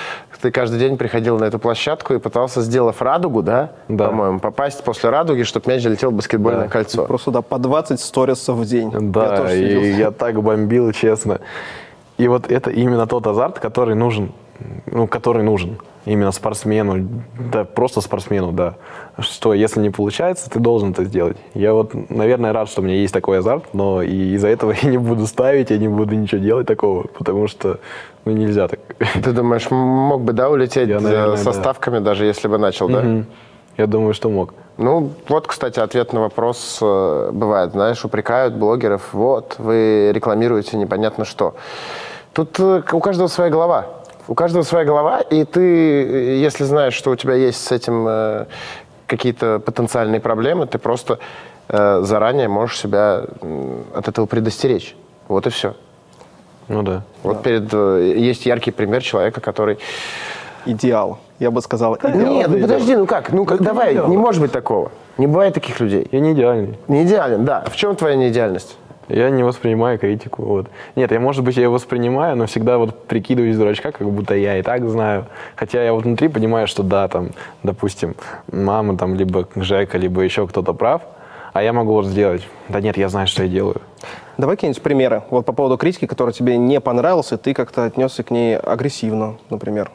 Ты каждый день приходил на эту площадку и пытался, сделав радугу, да, Да. по-моему, попасть после радуги, чтобы мяч залетел в баскетбольное Да. кольцо. Просто да, по двадцать сторисов в день. Я Да, тоже и следил. я так бомбил, честно. И вот это именно тот азарт, который нужен, ну, который нужен именно спортсмену, да, просто спортсмену, да. Что если не получается, ты должен это сделать. Я вот, наверное, рад, что у меня есть такой азарт, но и из-за этого я не буду ставить, я не буду ничего делать такого, потому что, ну, нельзя так. Ты думаешь, мог бы, да, улететь Я, э, наверное, со да. ставками, даже если бы начал, да? Мгм. Я думаю, что мог. Ну, вот, кстати, ответ на вопрос э, бывает, знаешь, упрекают блогеров, вот, вы рекламируете непонятно что. Тут э, у каждого своя голова. У каждого своя голова, и ты, если знаешь, что у тебя есть с этим э, какие-то потенциальные проблемы, ты просто э, заранее можешь себя э, от этого предостеречь. Вот и все. Ну да. Вот перед, э, есть яркий пример человека, который... Идеал. Я бы сказал, идеал. Нет, ну Идеал. подожди, ну как? Ну как, давай, идеал. не может быть такого. Не бывает таких людей. Я не идеальный. Не идеален, да. В чем твоя неидеальность? Я не воспринимаю критику. Вот. Нет, я, может быть, я ее воспринимаю, но всегда вот прикидываюсь дурачка, как будто я и так знаю. Хотя я вот внутри понимаю, что да, там, допустим, мама, там, либо Жека, либо еще кто-то прав, а я могу вот сделать. Да нет, я знаю, что я делаю. Давай какие-нибудь примеры. Вот по поводу критики, которая тебе не понравилась, и ты как-то отнесся к ней агрессивно, например.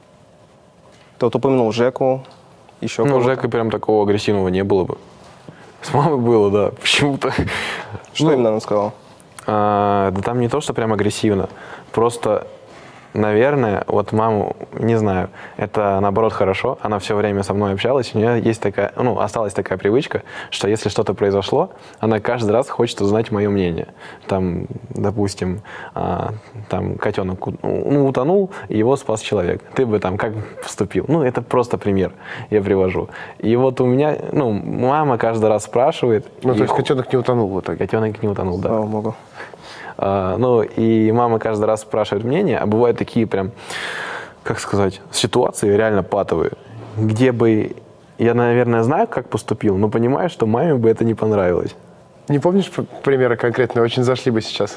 Ты вот упомянул Жеку, еще Ну, кого-то. Жека прям такого агрессивного не было бы. С мамой было, да, почему-то. Что именно она сказала? А, да там не то, что прям агрессивно. Просто, наверное, вот маму, не знаю, это наоборот хорошо. Она все время со мной общалась. У нее есть такая, ну, осталась такая привычка, что если что-то произошло, она каждый раз хочет узнать мое мнение. Там, допустим, а, там котенок у- ну, утонул, и его спас человек. Ты бы там как поступил? Ну, это просто пример я привожу. И вот у меня, ну, мама каждый раз спрашивает. Ну, и то есть хо- котенок не утонул в итоге. Котенок не утонул, да. Слава богу. А, ну, и мама каждый раз спрашивает мнение, а бывают такие прям, как сказать, ситуации реально патовые, где бы я, наверное, знаю, как поступил, но понимаю, что маме бы это не понравилось. Не помнишь п- примеры конкретные? Очень зашли бы сейчас.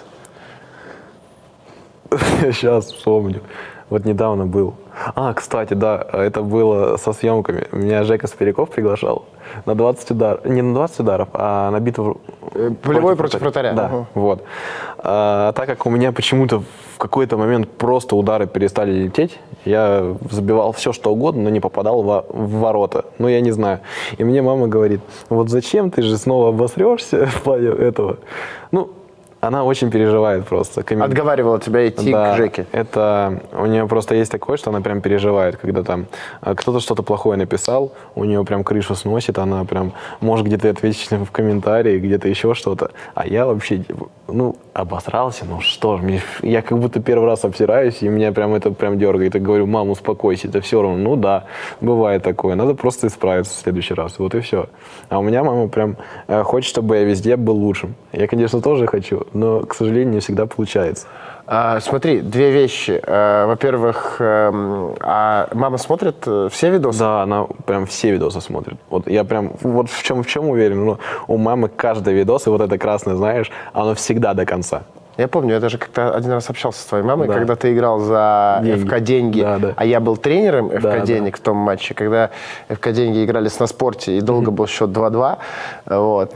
Сейчас вспомню. Вот недавно был. А, кстати, да, это было со съемками. Меня Жека Спиряков приглашал на двадцать ударов. Не на двадцать ударов, а на битву Э, полевой против вратаря. Да, Ага. вот. А, так как у меня почему-то в какой-то момент просто удары перестали лететь, я забивал все, что угодно, но не попадал во- в ворота. Ну, я не знаю. И мне мама говорит, вот зачем ты же снова обосрешься в плане этого? Ну, она очень переживает просто. Коммен- Отговаривала тебя идти Да, к Жеке. это у нее просто есть такое, что она прям переживает, когда там э, кто-то что-то плохое написал, у нее прям крышу сносит, она прям может где-то ответить в комментарии, где-то еще что-то. А я вообще, ну, обосрался, ну что ж, мне- я как будто первый раз обсираюсь, и меня прям это прям дергает. И говорю, мам, успокойся, это все равно. Ну да, бывает такое, надо просто исправиться в следующий раз, вот и все. А у меня мама прям э, хочет, чтобы я везде был лучшим. Я, конечно, тоже хочу, но, к сожалению, не всегда получается. А, смотри, две вещи. А, во-первых, эм, а мама смотрит э, все видосы? Да, она прям все видосы смотрит. Вот я прям вот в чем в чем уверен. Ну, у мамы каждый видос, и вот это красное, знаешь, оно всегда до конца. Я помню, я даже как-то один раз общался с твоей мамой, Да. когда ты играл за Деньги. эф ка «Деньги», Да, да. а я был тренером эф ка Да, «Денег» в том матче, когда эф ка «Деньги» играли с «На спорте», и долго был счет два-два. Вот.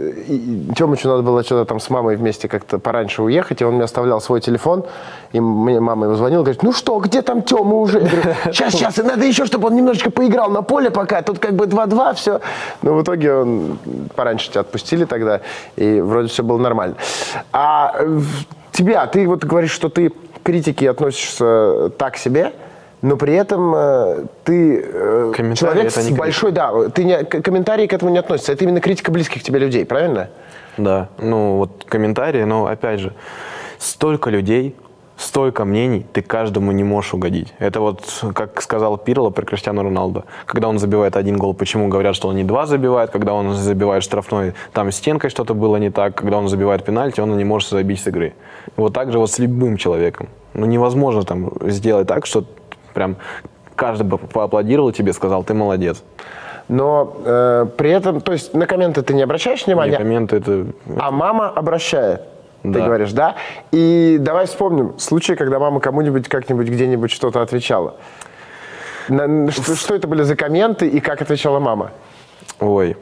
И Тёмычу надо было что-то там с мамой вместе как-то пораньше уехать, и он мне оставлял свой телефон, и мне мама его звонила, говорит, ну что, где там Тёма уже? Я говорю, сейчас, сейчас, и надо еще, чтобы он немножечко поиграл на поле пока, тут как бы два-два, все. Но в итоге он пораньше тебя отпустили тогда, и вроде все было нормально. А э, тебя, ты вот говоришь, что ты к критике относишься так себе, но при этом э, ты э, Комментарии человек это с не большой, да, ты не, к- комментарии к этому не относятся, это именно критика близких тебе людей, правильно? Да, ну вот комментарии, но опять же, столько людей, столько мнений, ты каждому не можешь угодить. Это вот, как сказал Пирло про Криштиану Роналдо. Когда он забивает один гол, почему говорят, что он не два забивает? Когда он забивает штрафной, там с стенкой что-то было не так. Когда он забивает пенальти, он не может забить с игры. Вот так же вот с любым человеком. Ну невозможно там сделать так, что прям каждый бы поаплодировал тебе, сказал, ты молодец. Но э, при этом, то есть на комменты ты не обращаешь внимания, Мне комменты это... а мама обращает. Ты Да. говоришь, да? И давай вспомним случай, когда мама кому-нибудь как-нибудь где-нибудь что-то отвечала. На- что, что это были за комменты и как отвечала мама? Ой.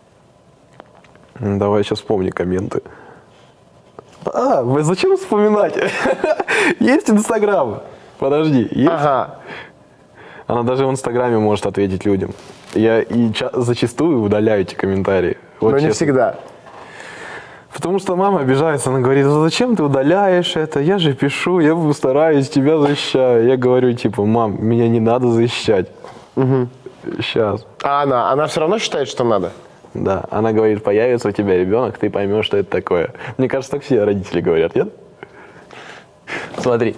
Ну, давай сейчас вспомни комменты. А, вы зачем вспоминать? Есть Инстаграм. Подожди, есть? Ага. Она даже в Инстаграме может ответить людям. Я и ча- зачастую удаляю эти комментарии. Вот Но не честно. всегда. Потому что мама обижается, она говорит, «Ну зачем ты удаляешь это? Я же пишу, я стараюсь, тебя защищаю». Я говорю, типа, мам, меня не надо защищать. Угу. Сейчас. А она? Она все равно считает, что надо? Да, она говорит, появится у тебя ребенок, ты поймешь, что это такое. Мне кажется, так все родители говорят, нет? Смотри.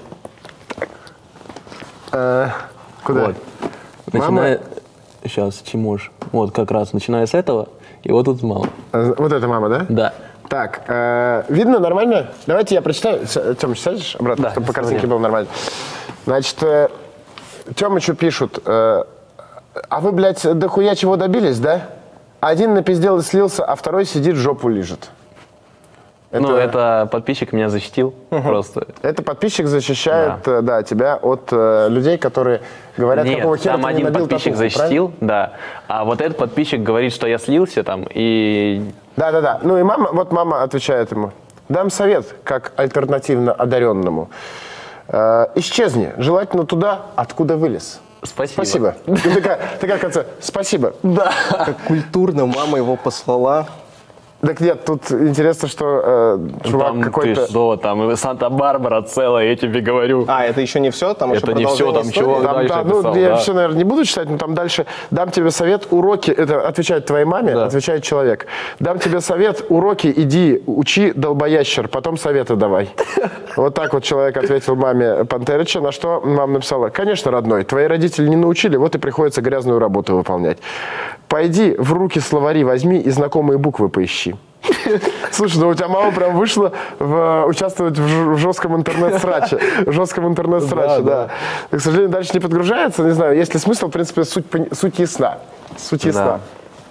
Э, куда? Вот. Начиная... Сейчас, Тимош. Вот как раз, начиная с этого, и вот тут мама. Э, Вот это мама, да? Да. Так, э, видно нормально? Давайте я прочитаю. Тёмыч, сядешь обратно, Да, чтобы по картинке смотрю. было нормально. Значит, э, Тёмычу пишут, э, а вы, блядь, дохуя чего добились, да? Один напиздел и слился, а второй сидит, жопу лижет. Ну, это подписчик меня защитил просто. Это подписчик защищает, да, да тебя от э, людей, которые говорят, Нет, какого хера там ты не один набил подписчик татуху, защитил, да. А вот этот подписчик говорит, что я слился там, и... Да-да-да. Ну и мама, вот мама отвечает ему. Дам совет, как альтернативно одаренному. Э, исчезни, желательно туда, откуда вылез. Спасибо. Спасибо. И такая, такая в конце, спасибо. Да. Как культурно мама его послала. Так нет, тут интересно, что э, чувак Там какой-то... ты что, там и Санта-Барбара целая, я тебе говорю. А, это еще не все? Там еще Это не все, продолжение там истории? чего? Там, дальше да, ну, писал, я да. все, наверное, не буду читать, но там дальше. Дам тебе совет, уроки, это отвечает твоей маме, Да. отвечает человек. Дам тебе совет, уроки иди, учи, долбоящер, потом советы давай. Вот так вот человек ответил маме Пантерыча, на что мама написала, конечно, родной, твои родители не научили, вот и приходится грязную работу выполнять. Пойди в руки словари возьми и знакомые буквы поищи. Слушай, ну у тебя мама прям вышла в, участвовать в, ж- в жестком интернет-сраче. В жестком интернет-сраче, да. И, к сожалению, дальше не подгружается. Не знаю, есть ли смысл, в принципе, суть, пони- суть ясна. Суть ясна.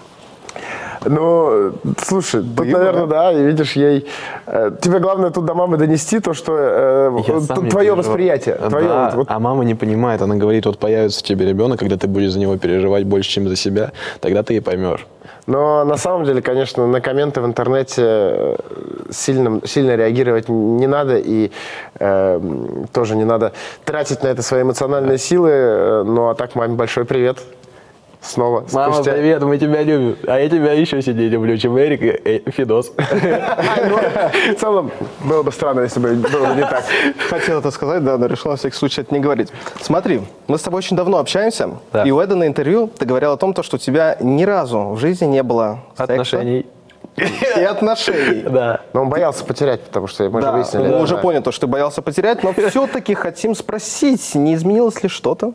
Ну, слушай, тут, Было, наверное, да, и видишь, ей... э, тебе главное тут до мамы донести то, что э, Я вот сам не твое переживаю. восприятие. Твое, Да, вот, вот. а мама не понимает, она говорит, вот появится у тебя ребенок, когда ты будешь за него переживать больше, чем за себя, тогда ты и поймешь. Но на самом деле, конечно, на комменты в интернете э, сильно, сильно реагировать не надо, и э, тоже не надо тратить на это свои эмоциональные силы. э, Ну, а так, маме большой привет. Снова. Мама, спустя- привет, мы тебя любим. А я тебя еще сильнее люблю, чем Эрик и э, Фидос. Ну, в целом, было бы странно, если бы было бы не так. Хотел это сказать, да, но решил на всякий случай это не говорить. Смотри, мы с тобой очень давно общаемся, Да. и у Эда на интервью ты говорил о том, то, что у тебя ни разу в жизни не было секса Отношений. и отношений. Да. Но он боялся потерять, потому что мы же Да, выяснили. мы да, уже да. поняли, то, что ты боялся потерять, но все-таки хотим спросить, не изменилось ли что-то?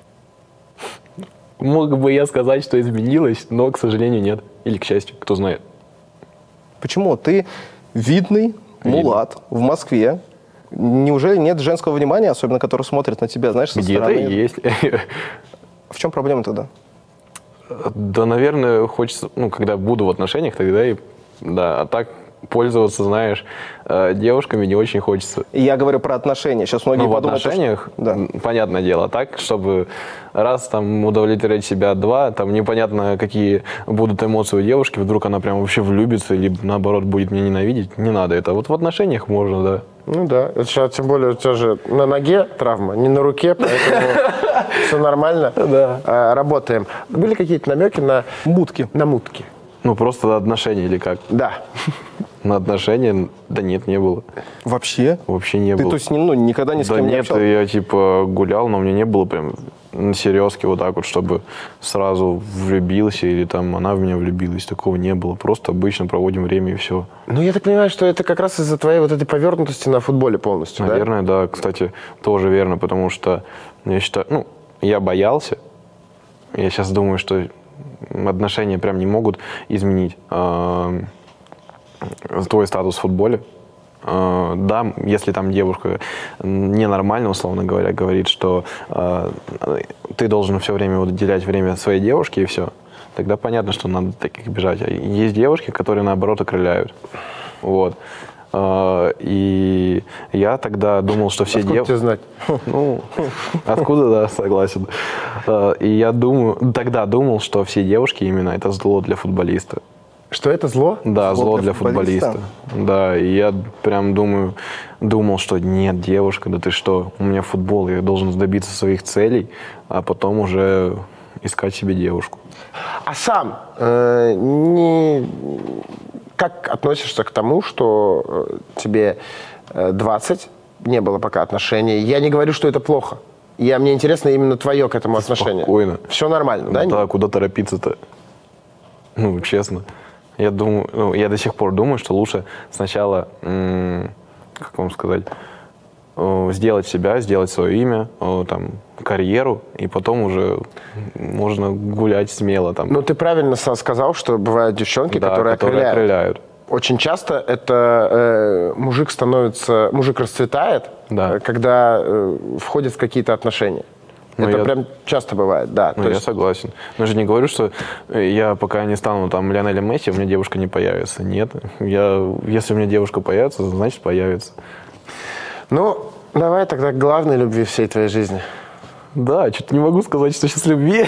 Мог бы я сказать, что изменилось, но, к сожалению, нет. Или, к счастью, кто знает. Почему? Ты видный мулат в Москве. Неужели нет женского внимания, особенно которое смотрит на тебя, знаешь, со Где-то стороны? есть. В чем проблема тогда? Да, наверное, хочется, ну, когда буду в отношениях, тогда и, да, а так пользоваться, знаешь, э, девушками не очень хочется. И я говорю про отношения. Сейчас многие Ну, в подумают, то, что- отношениях, Да. м, понятное дело, так, чтобы раз там удовлетворять себя, два, там непонятно, какие будут эмоции у девушки, вдруг она прям вообще влюбится, либо наоборот будет меня ненавидеть, не надо это. Вот в отношениях можно, да. Ну да, это сейчас, тем более у тебя же на ноге травма, не на руке, поэтому все нормально. А, Работаем. Были какие-то намеки на Мутки. на мутки? Ну, просто отношения или как? Да. На отношения, да нет, не было. Вообще? Вообще не Ты, было. то есть, ну, никогда ни с Да кем не нет, общался? я типа гулял, но мне не было прям на серьезке вот так вот, чтобы сразу влюбился или там она в меня влюбилась. Такого не было. Просто обычно проводим время и все. Ну, я так понимаю, что это как раз из-за твоей вот этой повернутости на футболе полностью, да? Наверное, да. Кстати, тоже верно, потому что я считаю, ну, я боялся. Я сейчас думаю, что отношения прям не могут изменить э, твой статус в футболе. Э, да, если там девушка ненормально, условно говоря, говорит, что э, ты должен все время уделять время своей девушке и все, тогда понятно, что надо таких бежать. А есть девушки, которые наоборот окрыляют. Вот. А, и я тогда думал, что все Откуда тебе девушки... знать? Ну, откуда, да, согласен. А, и я думаю, тогда думал, что все девушки именно это зло для футболиста. Что это зло? Да, Зло зло для для футболиста? футболиста. Да, и я прям думаю, думал, что нет, девушка, да ты что, у меня футбол, я должен добиться своих целей, а потом уже искать себе девушку. А сам э, не... как относишься к тому, что э, тебе э, двадцать, не было пока отношений? Я не говорю, что это плохо. Я, мне интересно именно твое к этому отношение. Спокойно. Все нормально, да? Да, куда торопиться-то? Ну, честно. Я думаю, ну, я до сих пор думаю, что лучше сначала, м, как вам сказать, э, сделать себя, сделать свое имя, э, там, карьеру, и потом уже можно гулять смело там. Ну, ты правильно со- сказал, что бывают девчонки, Да, которые, которые окрыляют. окрыляют. Очень часто это э, мужик становится, мужик расцветает, Да. э, когда э, входит в какие-то отношения. Ну, это я- прям часто бывает, да. Ну, То я есть- согласен. Но я же не говорю, что я пока не стану там Лионелем Месси, у меня девушка не появится. Нет. Я, если у меня девушка появится, значит появится. Ну, давай тогда к главной любви всей твоей жизни. Да, что-то не могу сказать, что сейчас любви.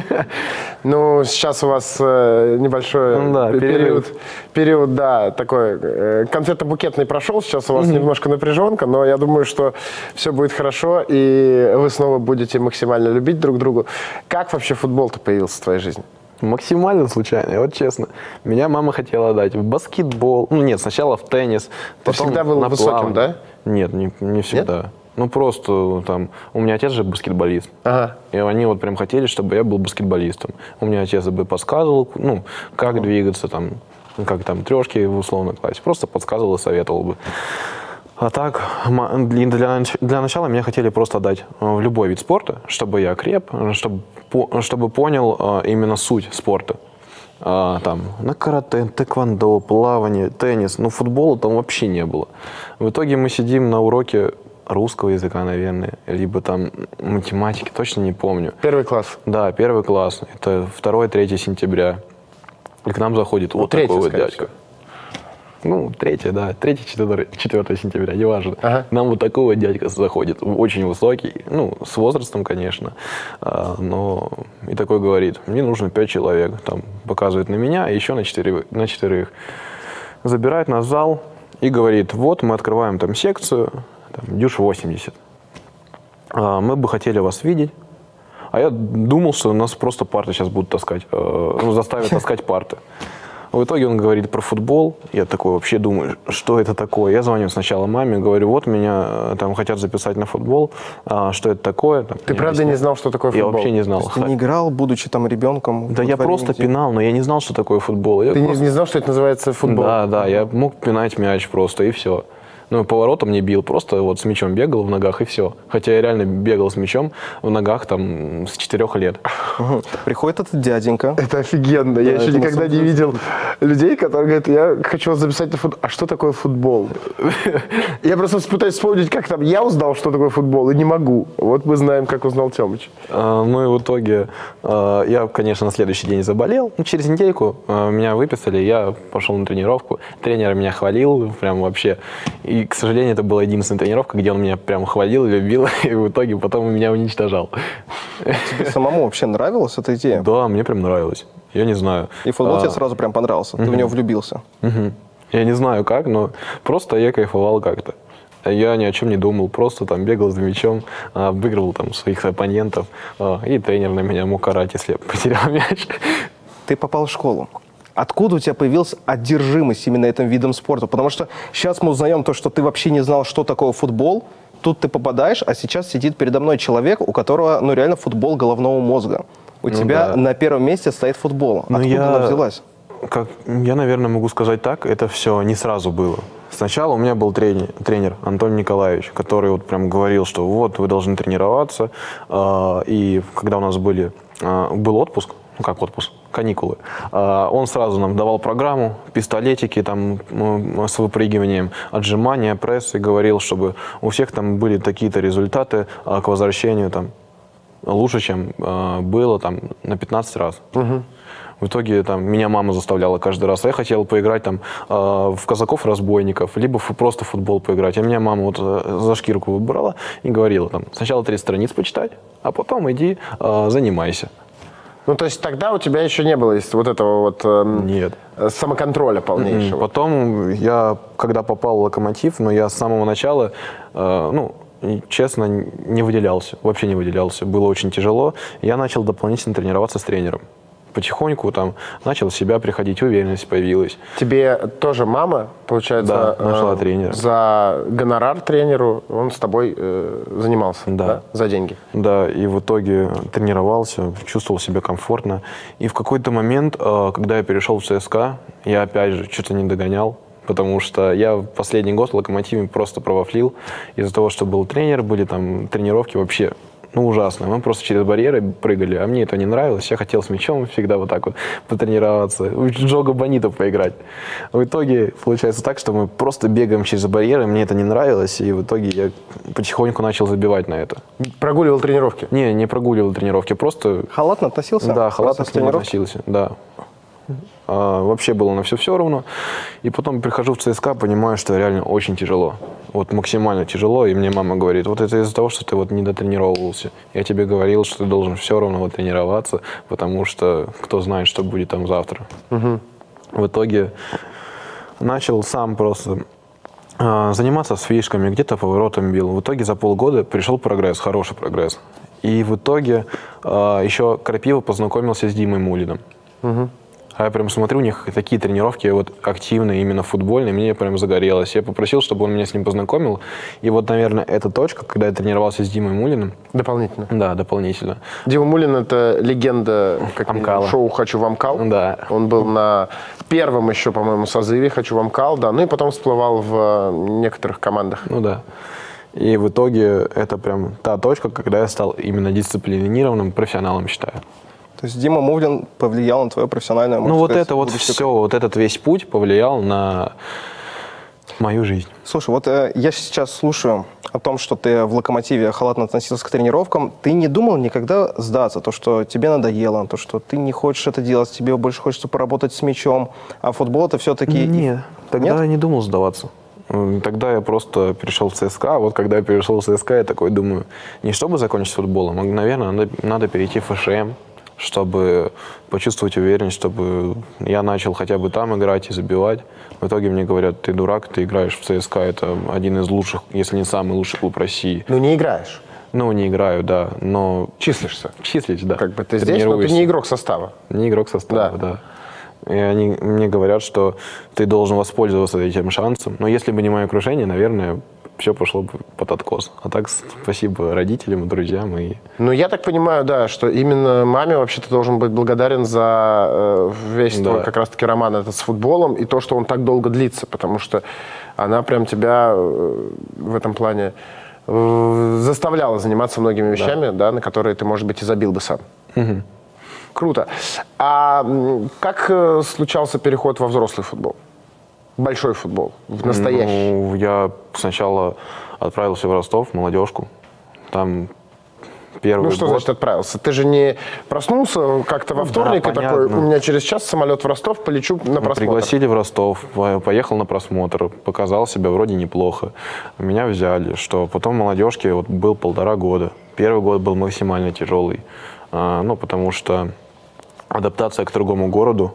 Ну, сейчас у вас э, небольшой Ну да, пе- период, перерыв. период, да, такой э, конфетно-букетный прошел. Сейчас у вас немножко напряженка, но я думаю, что все будет хорошо, и вы снова будете максимально любить друг друга. Как вообще футбол-то появился в твоей жизни? Максимально случайно, вот честно. Меня мама хотела дать в баскетбол. Ну нет, сначала в теннис. Ты всегда был на высоким, плавание. Нет, не, не всегда. Ну просто там, у меня отец же баскетболист. Ага. И они вот прям хотели, чтобы я был баскетболистом. У меня отец бы подсказывал, ну, как двигаться, там, как там трешки в условной классе. Просто подсказывал и советовал бы. А так, ма- для, для нач- для начала меня хотели просто дать э, в любой вид спорта, чтобы я креп, чтобы, по- чтобы понял э, именно суть спорта. А, там, на карате, тэквондо, плавание, теннис. Ну, футбола там вообще не было. В итоге мы сидим на уроке русского языка, наверное, либо там математики, точно не помню. Первый класс. Да, первый класс. Это второе-третье сентября. И к нам заходит вот третье, такой вот скорее дядька. Ну, третье, да. Третье, четвертое сентября, неважно. Ага. К нам вот такой вот дядька заходит. Очень высокий. Ну, с возрастом, конечно. А, но и такой говорит, мне нужно пять человек. Там показывает на меня, и еще на, четыре, на четверых. Забирает нас в зал и говорит, вот мы открываем там секцию, там, дюш восемьдесят. А, мы бы хотели вас видеть. А я думал, что нас просто парты сейчас будут таскать, э, ну, заставят таскать парты. В итоге он говорит про футбол. Я такой вообще думаю, что это такое. Я звоню сначала маме, говорю, вот меня э, там хотят записать на футбол. А, что это такое? Там, Ты мне правда объясняют. не знал, что такое Я футбол? вообще не знал. Ты не играл, будучи там ребенком? Да вот я в просто Армении? пинал, но я не знал, что такое футбол. Я Ты не, просто- не знал, что это называется футбол? Да, да, я мог пинать мяч просто, и все. Ну, и поворотом не бил, просто вот с мячом бегал в ногах, и все. Хотя я реально бегал с мячом в ногах там с четырех лет. Мгм. Приходит этот дяденька. Это офигенно. Я Да, еще это никогда не абсолютно. видел людей, которые говорят, я хочу вас записать на футбол. А что такое футбол? Я просто пытаюсь вспомнить, как там я узнал, что такое футбол, и не могу. Вот мы знаем, как узнал Тёмыч. А, Ну и в итоге а, я, конечно, на следующий день заболел. Ну, через недельку а, меня выписали, я пошел на тренировку. Тренер меня хвалил, прям вообще. И, к сожалению, это была единственная тренировка, где он меня прям хвалил, любил, и в итоге потом меня уничтожал. Тебе самому вообще нравилась эта идея? Да, мне прям нравилось. Я не знаю. И футбол А, тебе сразу прям понравился? Ты в него влюбился? Мгм. Я не знаю как, но просто я кайфовал как-то. Я ни о чем не думал, просто там бегал за мячом, а, обыгрывал там своих оппонентов, а, и тренер на меня мог орать, если я потерял мяч. Ты попал в школу. Откуда у тебя появилась одержимость именно этим видом спорта? Потому что сейчас мы узнаем то, что ты вообще не знал, что такое футбол. Тут ты попадаешь, а сейчас сидит передо мной человек, у которого, ну, реально футбол головного мозга. У Ну тебя да. на первом месте стоит футбол. Ну, Откуда я- она взялась? Как, я, наверное, могу сказать так, это все не сразу было. Сначала у меня был тренер, тренер Антон Николаевич, который вот прям говорил, что вот вы должны тренироваться. А, и когда у нас были, а, был отпуск, ну как отпуск, каникулы, а, он сразу нам давал программу, пистолетики там м, с выпрыгиванием, отжимания, пресс, и говорил, чтобы у всех там были такие-то результаты а, к возвращению там. лучше, чем э, было там на пятнадцать раз. Угу. В итоге там, меня мама заставляла каждый раз. А я хотел поиграть там, э, в казаков-разбойников, либо фу, просто в футбол поиграть. А меня мама вот э, за шкирку выбрала и говорила, там, сначала тридцать страниц почитать, а потом иди э, занимайся. Ну, то есть тогда у тебя еще не было вот этого вот э, Нет. самоконтроля полнейшего? Потом я, когда попал в «Локомотив», но я с самого начала, э, ну, честно, не выделялся, вообще не выделялся. Было очень тяжело. Я начал дополнительно тренироваться с тренером. Потихоньку там начал в себя приходить, уверенность появилась. Тебе тоже мама, получается, да, нашла э, тренера. За гонорар тренеру он с тобой э, занимался, да. Да, за деньги? Да, и в итоге тренировался, чувствовал себя комфортно. И в какой-то момент, э, когда я перешел в ЦСКА, я опять же что-то не догонял, потому что я в последний год в «Локомотиве» просто провафлил. Из-за того, что был тренер, были там тренировки вообще... Ну, ужасно. Мы просто через барьеры прыгали, а мне это не нравилось. Я хотел с мячом всегда вот так вот потренироваться, в Джого Бонита поиграть. В итоге получается так, что мы просто бегаем через барьеры, мне это не нравилось, и в итоге я потихоньку начал забивать на это. Прогуливал тренировки? Не, не прогуливал тренировки, просто... Халатно относился? Да, халатно с к нему относился, да. А, вообще было на все все равно. И потом прихожу в ЦСКА, понимаю, что реально очень тяжело. Вот максимально тяжело. И мне мама говорит, вот это из-за того, что ты вот не дотренировывался. Я тебе говорил, что ты должен все равно вот тренироваться, потому что кто знает, что будет там завтра. Угу. В итоге начал сам просто э, заниматься с фишками, где-то поворотом бил. В итоге за полгода пришел прогресс, хороший прогресс. И в итоге э, еще Крапива познакомился с Димой Мулиным. Угу. А я прям смотрю, у них такие тренировки вот активные, именно футбольные, мне прям загорелось. Я попросил, чтобы он меня с ним познакомил. И вот, наверное, эта точка, когда я тренировался с Димой Мулиным. Дополнительно? Да, дополнительно. Дима Мулин — это легенда как шоу «Хочу в Амкал». Да. Он был на первом еще, по-моему, созыве «Хочу в Амкал», да, ну и потом всплывал в некоторых командах. Ну да. И в итоге это прям та точка, когда я стал именно дисциплинированным профессионалом, считаю. То есть Дима Мулин повлиял на твое профессиональное, ну вот это вот все, вот этот весь путь повлиял на мою жизнь. Слушай, вот э, я сейчас слушаю о том, что ты в «Локомотиве» халатно относился к тренировкам. Ты не думал никогда сдаться? То, что тебе надоело, то, что ты не хочешь это делать, тебе больше хочется поработать с мячом, а футбол это все-таки... Нет, тогда Нет? я не думал сдаваться. Тогда я просто перешел в ЦСКА. Вот когда я перешел в ЦСКА, я такой думаю, не чтобы закончить футболом, а, наверное, надо, надо перейти в ФШМ, чтобы почувствовать уверенность, чтобы я начал хотя бы там играть и забивать. В итоге мне говорят, ты дурак, ты играешь в ЦСКА, это один из лучших, если не самый лучший клуб России. Ну, не играешь? Ну, не играю, да, но... Числишься? Числюсь, да. Как бы ты здесь, но ты не игрок состава? Не игрок состава, да. да. И они мне говорят, что ты должен воспользоваться этим шансом. Но если бы не мое окружение, наверное, все пошло бы под откос. А так спасибо родителям, друзьям. И... Ну, я так понимаю, да, что именно маме вообще ты должен быть благодарен за э, весь да. твой как раз-таки роман этот с футболом и то, что он так долго длится, потому что она прям тебя э, в этом плане э, заставляла заниматься многими вещами, да. Да, на которые ты, может быть, и забил бы сам. Угу. Круто. А как э, случался переход во взрослый футбол? Большой футбол, в настоящий? Ну, я сначала отправился в Ростов, в молодежку. Там первый Ну, что год... значит отправился? Ты же не проснулся как-то во вторник да, и такой, у меня через час самолет в Ростов, полечу на просмотр? Пригласили в Ростов, поехал на просмотр, показал себя вроде неплохо. Меня взяли, что потом в молодежке вот был полтора года. Первый год был максимально тяжелый, ну, потому что адаптация к другому городу.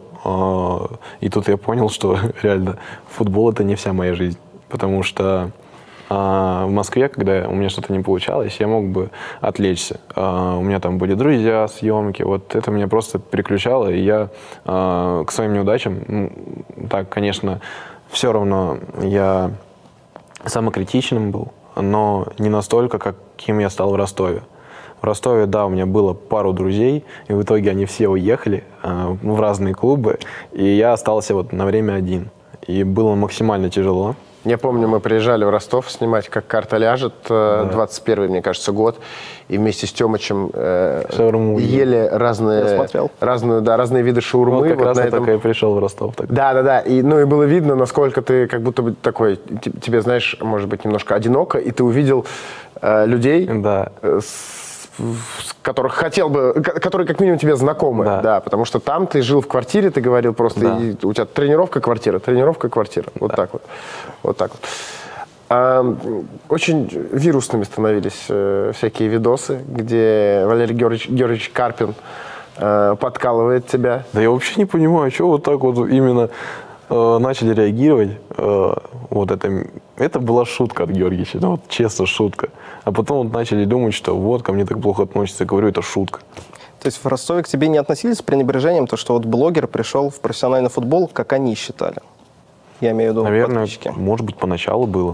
И тут я понял, что реально футбол — это не вся моя жизнь. Потому что в Москве, когда у меня что-то не получалось, я мог бы отвлечься. У меня там были друзья, съемки. Вот это меня просто переключало. И я к своим неудачам, так, конечно, все равно я самокритичным был, но не настолько, каким я стал в Ростове. В Ростове, да, у меня было пару друзей, и в итоге они все уехали э, в разные клубы, и я остался вот на время один. И было максимально тяжело. Я помню, мы приезжали в Ростов снимать «Как карта ляжет», э, да. двадцать первый, мне кажется, год, и вместе с Тёмычем э, ели разные, разную, да, разные виды шаурмы. Вот как вот раз на я этом... только и пришел в Ростов. Так. Да, да, да. И, ну и было видно, насколько ты как будто бы такой, тебе, знаешь, может быть, немножко одиноко, и ты увидел э, людей да. с с которых хотел бы, которые как минимум тебе знакомы, Да. да, потому что там ты жил в квартире, ты говорил просто, Да. и у тебя тренировка, квартира, тренировка, квартира, вот Да. так вот, вот так вот. А, очень вирусными становились э, всякие видосы, где Валерий Георгиевич, Георгиевич Карпин э, подкалывает тебя. Да я вообще не понимаю, что вот так вот именно э, начали реагировать. Э, вот это, это была шутка от Георгиевича, ну, вот честно шутка. А потом вот начали думать, что вот ко мне так плохо относятся. Я говорю, это шутка. То есть в Ростове к тебе не относились с пренебрежением, то, что вот блогер пришел в профессиональный футбол, как они считали? Я имею в виду Наверное, подписчики. может быть, поначалу было.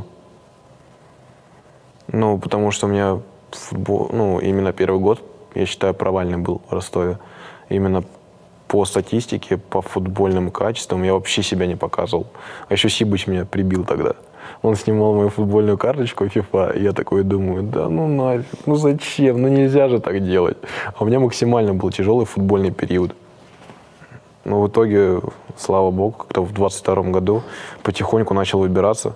Ну, потому что у меня футбол, ну, именно первый год, я считаю, провальный был в Ростове. Именно по статистике, по футбольным качествам я вообще себя не показывал. А еще Сибыч меня прибил тогда. Он снимал мою футбольную карточку FIFA, и я такой думаю, да ну нафиг, ну зачем, ну нельзя же так делать. А у меня максимально был тяжелый футбольный период. Но в итоге, слава богу, как-то в двадцать втором году потихоньку начал выбираться,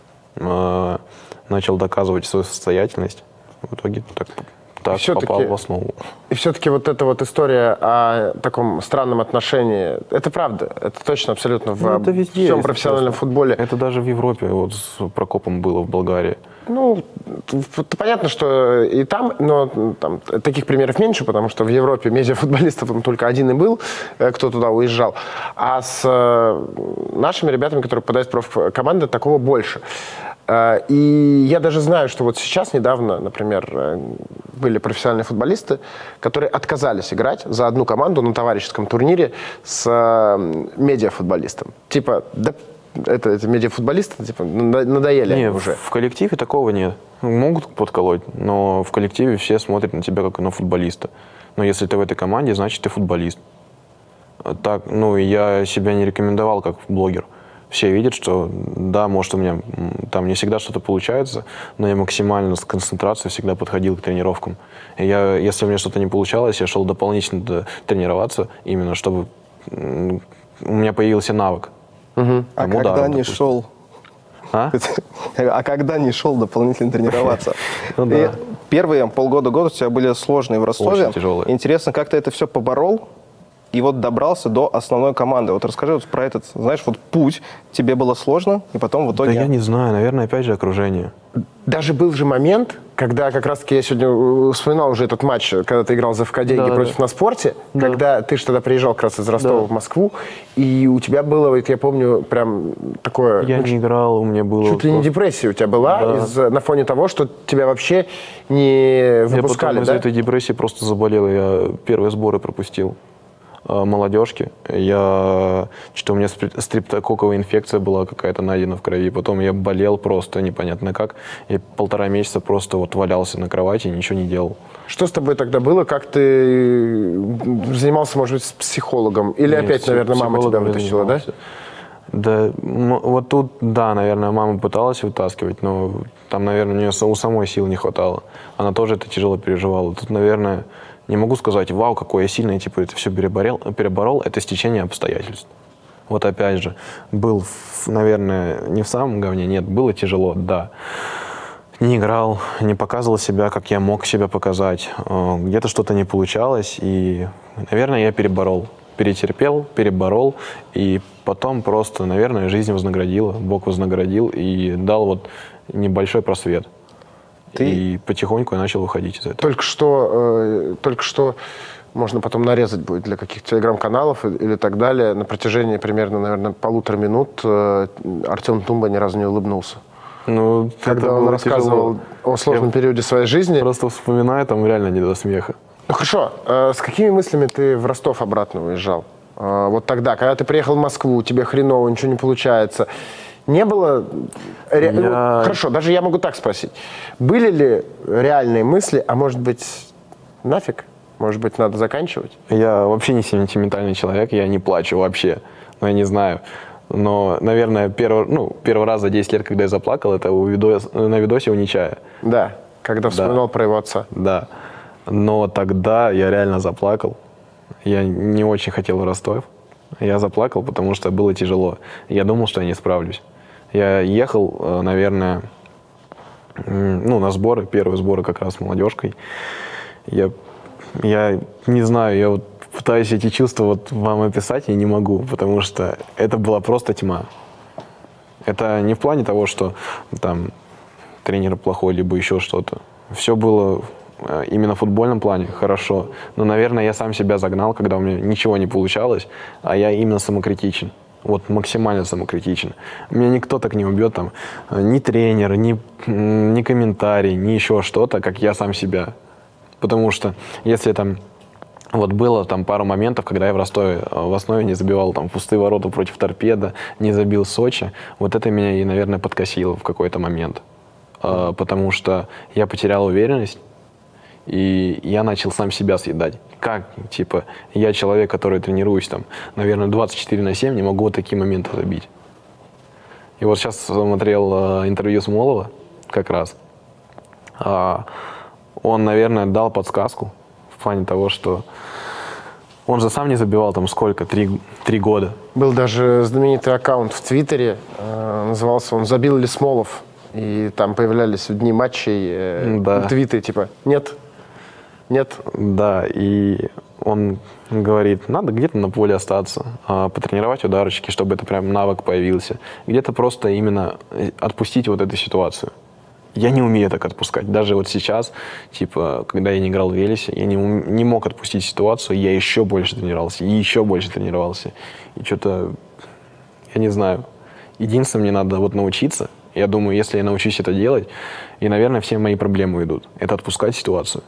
э, начал доказывать свою состоятельность. В итоге так, так попал в основу. И все-таки вот эта вот история о таком странном отношении, это правда, это точно абсолютно в Ну, это везде, всем если профессиональном честно. футболе. Это даже в Европе, вот с Прокопом было в Болгарии. Ну, т- понятно, что и там, но там таких примеров меньше, потому что в Европе медиафутболистов он только один и был, э, кто туда уезжал. А с э, нашими ребятами, которые попадают в профкоманды, такого больше. Э, И я даже знаю, что вот сейчас недавно, например, э, были профессиональные футболисты, которые отказались играть за одну команду на товарищеском турнире с э, медиафутболистом. Типа, да, это, это медиафутболисты, типа, нада- надоели Не, они уже. в коллективе такого нет. Могут подколоть, но в коллективе все смотрят на тебя как на футболиста. Но если ты в этой команде, значит ты футболист. Так, ну, я себя не рекомендовал как блогер. Все видят, что да, может, у меня м, там не всегда что-то получается, но я максимально с концентрацией всегда подходил к тренировкам. И я, если у меня что-то не получалось, я шел дополнительно тренироваться, именно чтобы м, у меня появился навык. А Там когда ударом, не допустим. шел? А? А когда не шел дополнительно тренироваться? Ну да. И первые полгода-год у тебя были сложные в Ростове. Очень тяжелые. Интересно, как ты это все поборол и вот добрался до основной команды. Вот расскажи вот про этот, знаешь, вот путь. Тебе было сложно, и потом в Да итоге... я не знаю, наверное, опять же окружение. Даже был же момент, когда как раз-таки я сегодня э, вспоминал уже этот матч, когда ты играл за ФК «Деньги» Да, против да. «На спорте», Да. когда ты же тогда приезжал как раз из Ростова Да. в Москву, и у тебя было, вот я помню, прям такое... Я ну, не играл, у меня было... чуть ли не просто- депрессия у тебя была Да. из, на фоне того, что тебя вообще не Я выпускали, потом да? из этой депрессии просто заболел, я первые сборы пропустил э, молодежки. Я что-то у меня спри- стрептококковая инфекция была какая-то найдена в крови. Потом я болел просто непонятно как. Я полтора месяца просто вот валялся на кровати и ничего не делал. Что с тобой тогда было? Как ты занимался, может быть, с психологом? Или Не, опять, пси- наверное, мама тебя психологом я вытащила, да? занимался. Да, м, вот тут, да, наверное, мама пыталась вытаскивать, но там, наверное, у нее са- у самой сил не хватало. Она тоже это тяжело переживала. Тут, наверное, не могу сказать, вау, какой я сильный, типа, это все переборел, переборол, это стечение обстоятельств. Вот опять же, был, в- наверное, не в самом говне, нет, было тяжело, да. Не играл, не показывал себя, как я мог себя показать. Э, Где-то что-то не получалось, и, наверное, я переборол. Перетерпел, переборол, и потом просто, наверное, жизнь вознаградила, Бог вознаградил и дал вот небольшой просвет. Ты- И потихоньку я начал выходить из этого. Только что, э, только что можно потом нарезать будет для каких-то телеграм-каналов и- или так далее. На протяжении примерно, наверное, полутора минут э, Артем Тумба ни разу не улыбнулся. Ну, это Когда он было рассказывал тяжело. о сложном Я периоде своей жизни. Просто вспоминаю, там реально не до смеха. Ну хорошо, э, с какими мыслями ты в Ростов обратно уезжал? Э, вот тогда, когда ты приехал в Москву, тебе хреново, ничего не получается. Не было... ре- ну, Я- хорошо, даже я могу так спросить. Были ли реальные мысли, а может быть, нафиг? Может быть, надо заканчивать? Я вообще не сентиментальный человек, я не плачу вообще. Ну, я не знаю. Но, наверное, первый, ну, первый раз за десять лет, когда я заплакал, это у видос, на видосе у Нечая. Да, когда вспоминал про его отца. Да. Но тогда я реально заплакал. Я не очень хотел в Ростов. Я заплакал, потому что было тяжело. Я думал, что я не справлюсь. Я ехал, э, наверное, м, ну, на сборы, первые сборы как раз с молодежкой. Я, я не знаю, я вот пытаюсь эти чувства вот вам описать и не могу, потому что это была просто тьма. Это не в плане того, что там тренер плохой, либо еще что-то. Все было именно в футбольном плане хорошо. Но, наверное, я сам себя загнал, когда у меня ничего не получалось, а я именно самокритичен. Вот максимально самокритичен. Меня никто так не убьет, там, ни тренер, ни, ни комментарий, ни еще что-то, как я сам себя. Потому что если там вот было там пару моментов, когда я в Ростове в основе не забивал там пустые ворота против Торпедо, не забил Сочи, вот это меня и, наверное, подкосило в какой-то момент. А, потому что я потерял уверенность, и я начал сам себя съедать. Как, типа, я человек, который тренируюсь там, наверное, двадцать четыре на семь, не могу вот такие моменты забить. И вот сейчас смотрел э, интервью Смолова как раз. А, он, наверное, дал подсказку в плане того, что он же сам не забивал там сколько, три, три года. Был даже знаменитый аккаунт в Твиттере, э, назывался он «Забил ли Смолов?». И там появлялись в дни матчей э, да. твиты типа «Нет». Нет? Да, и он говорит, надо где-то на поле остаться, потренировать ударочки, чтобы это прям навык появился. Где-то просто именно отпустить вот эту ситуацию. Я не умею так отпускать. Даже вот сейчас, типа, когда я не играл в Велесе, я не, не мог отпустить ситуацию, я еще больше тренировался, и еще больше тренировался. И что-то, я не знаю, единственное, мне надо вот научиться. Я думаю, если я научусь это делать, и, наверное, все мои проблемы уйдут. Это отпускать ситуацию.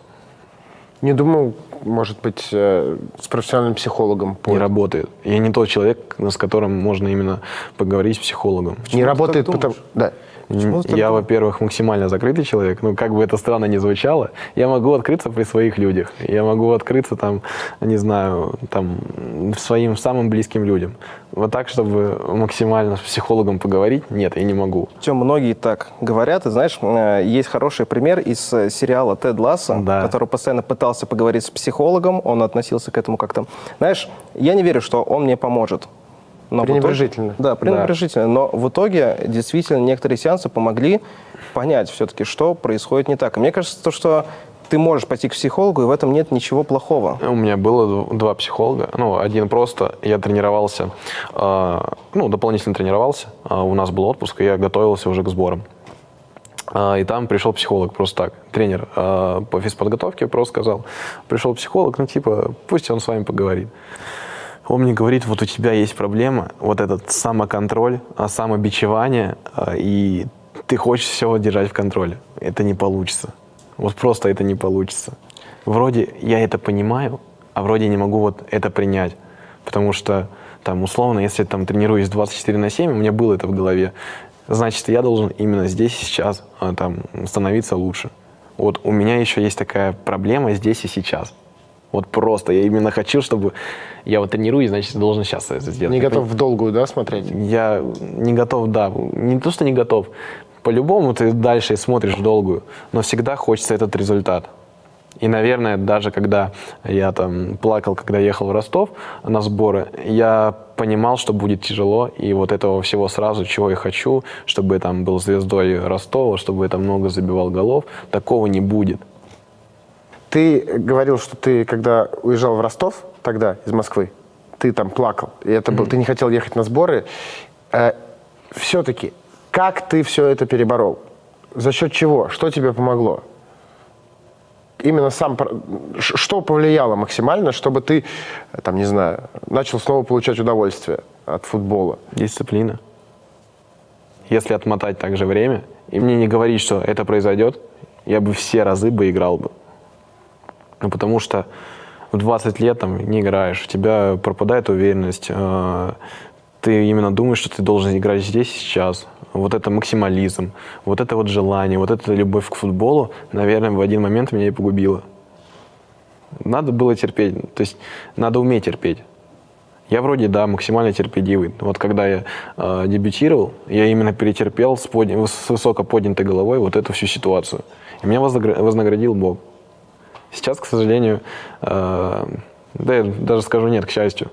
Не думал, может быть, э, с профессиональным психологом? Не работает. Я не тот человек, с которым можно именно поговорить с психологом. Почему не работает, потому... Да. Я, во-первых, максимально закрытый человек, ну, как бы это странно ни звучало, я могу открыться при своих людях, я могу открыться там, не знаю, там, своим самым близким людям. Вот так, чтобы максимально с психологом поговорить, нет, я не могу. Тем многие так говорят, и знаешь, есть хороший пример из сериала «Тед Лассо», да. который постоянно пытался поговорить с психологом, он относился к этому как-то... Знаешь, я не верю, что он мне поможет. Но пренебрежительно. Итоге, да, пренебрежительно. Да. Но в итоге действительно некоторые сеансы помогли понять все-таки, что происходит не так. И мне кажется, то, что ты можешь пойти к психологу, и в этом нет ничего плохого. У меня было два психолога. Ну, один просто, я тренировался, э, ну, дополнительно тренировался. Э, у нас был отпуск, и я готовился уже к сборам. Э, и там пришел психолог просто так. Тренер э, по физподготовке просто сказал, пришел психолог, ну, типа, пусть он с вами поговорит. Он мне говорит, вот у тебя есть проблема, вот этот самоконтроль, самобичевание, и ты хочешь все держать в контроле. Это не получится. Вот просто это не получится. Вроде я это понимаю, а вроде не могу вот это принять. Потому что, там, условно, если там тренируюсь двадцать четыре на семь, у меня было это в голове, значит, я должен именно здесь и сейчас там, становиться лучше. Вот у меня еще есть такая проблема здесь и сейчас. Вот просто. Я именно хочу, чтобы я вот тренируюсь, значит, должен сейчас это сделать. Не готов в долгую, да, смотреть? Я не готов, да. Не то, что не готов. По-любому ты дальше смотришь в долгую, но всегда хочется этот результат. И, наверное, даже когда я там плакал, когда ехал в Ростов на сборы, я понимал, что будет тяжело, и вот этого всего сразу, чего я хочу, чтобы я там был звездой Ростова, чтобы я там много забивал голов, такого не будет. Ты говорил, что ты, когда уезжал в Ростов, тогда из Москвы, ты там плакал, и это был, mm-hmm. ты не хотел ехать на сборы. Э, все-таки, как ты все это переборол? За счет чего? Что тебе помогло? Именно сам, что повлияло максимально, чтобы ты, там, не знаю, начал снова получать удовольствие от футбола? Дисциплина. Если отмотать также время, и мне не говорить, что это произойдет, я бы все разы бы играл бы. Ну, потому что в двадцать лет там не играешь, у тебя пропадает уверенность, э, ты именно думаешь, что ты должен играть здесь и сейчас. Вот это максимализм, вот это вот желание, вот эта любовь к футболу, наверное, в один момент меня и погубила. Надо было терпеть, то есть надо уметь терпеть. Я вроде, да, максимально терпеливый. Вот когда я э, дебютировал, я именно перетерпел с, подня... с высоко поднятой головой вот эту всю ситуацию. И меня вознаградил Бог. Сейчас, к сожалению, э, да я даже скажу нет, к счастью.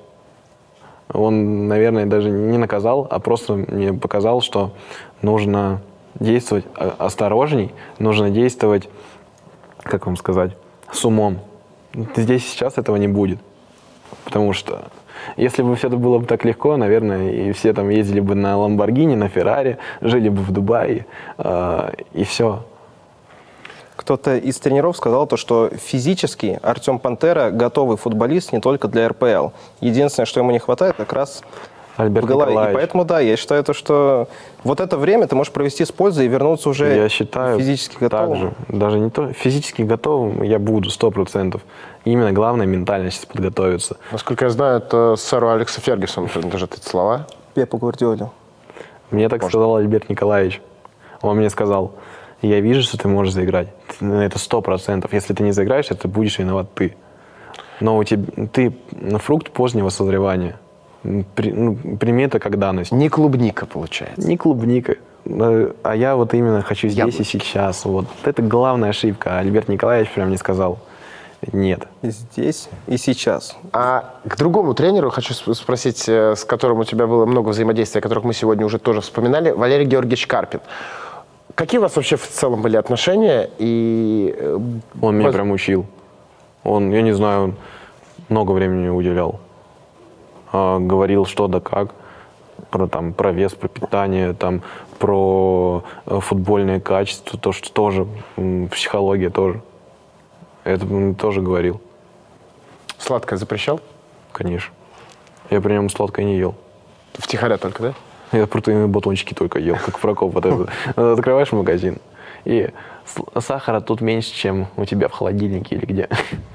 Он, наверное, даже не наказал, а просто мне показал, что нужно действовать осторожней, нужно действовать, как вам сказать, с умом. Здесь сейчас этого не будет. Потому что если бы все это было бы так легко, наверное, и все там ездили бы на Ламборгини, на Феррари, жили бы в Дубае, э, и все. Кто-то из тренеров сказал то, что физически Артем Пантера готовый футболист не только для эр пэ эл. Единственное, что ему не хватает, как раз Альберт в голове. Николаевич. И поэтому, да, я считаю, то, что вот это время ты можешь провести с пользой и вернуться уже я считаю, физически готовым. Так же. Даже не то физически готовым я буду, сто процентов. Именно главное ментально сейчас подготовиться. Насколько я знаю, это сэру Алексу Фергюсону принадлежат эти слова. Пепу Гвардиоле. Мне так Может. сказал Альберт Николаевич. Он мне сказал, я вижу, что ты можешь заиграть. Это сто процентов. Если ты не заиграешь, это будешь виноват ты. Но у тебя, ты фрукт позднего созревания. При, ну, прими это как данность. Не клубника, получается. Не клубника. А я вот именно хочу здесь Яблочко. и сейчас. Вот это главная ошибка. Альберт Николаевич прям мне сказал, нет. Здесь и сейчас. А к другому тренеру хочу сп- спросить, э, с которым у тебя было много взаимодействия, о которых мы сегодня уже тоже вспоминали, Валерий Георгиевич Карпин. Какие у вас вообще в целом были отношения? И э, Он меня воз- прям учил. Он, я не знаю, он много времени уделял. А, говорил, что да как. Про, там, про вес, про питание, там, про э, футбольные качества, то, что тоже, м, психология тоже. Это он тоже говорил, Сладкое запрещал? конечно. Я при нем сладкое не ел. Втихаря только, да? Я протеиновые батончики только ел, как Прокоп. Вот это. Открываешь магазин, и с- сахара тут меньше, чем у тебя в холодильнике или где.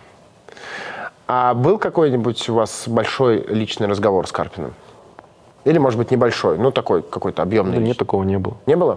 А был какой-нибудь у вас большой личный разговор с Карпиным? Или, может быть, небольшой, ну, такой какой-то объемный? Да нет, личный? такого не было. Не было?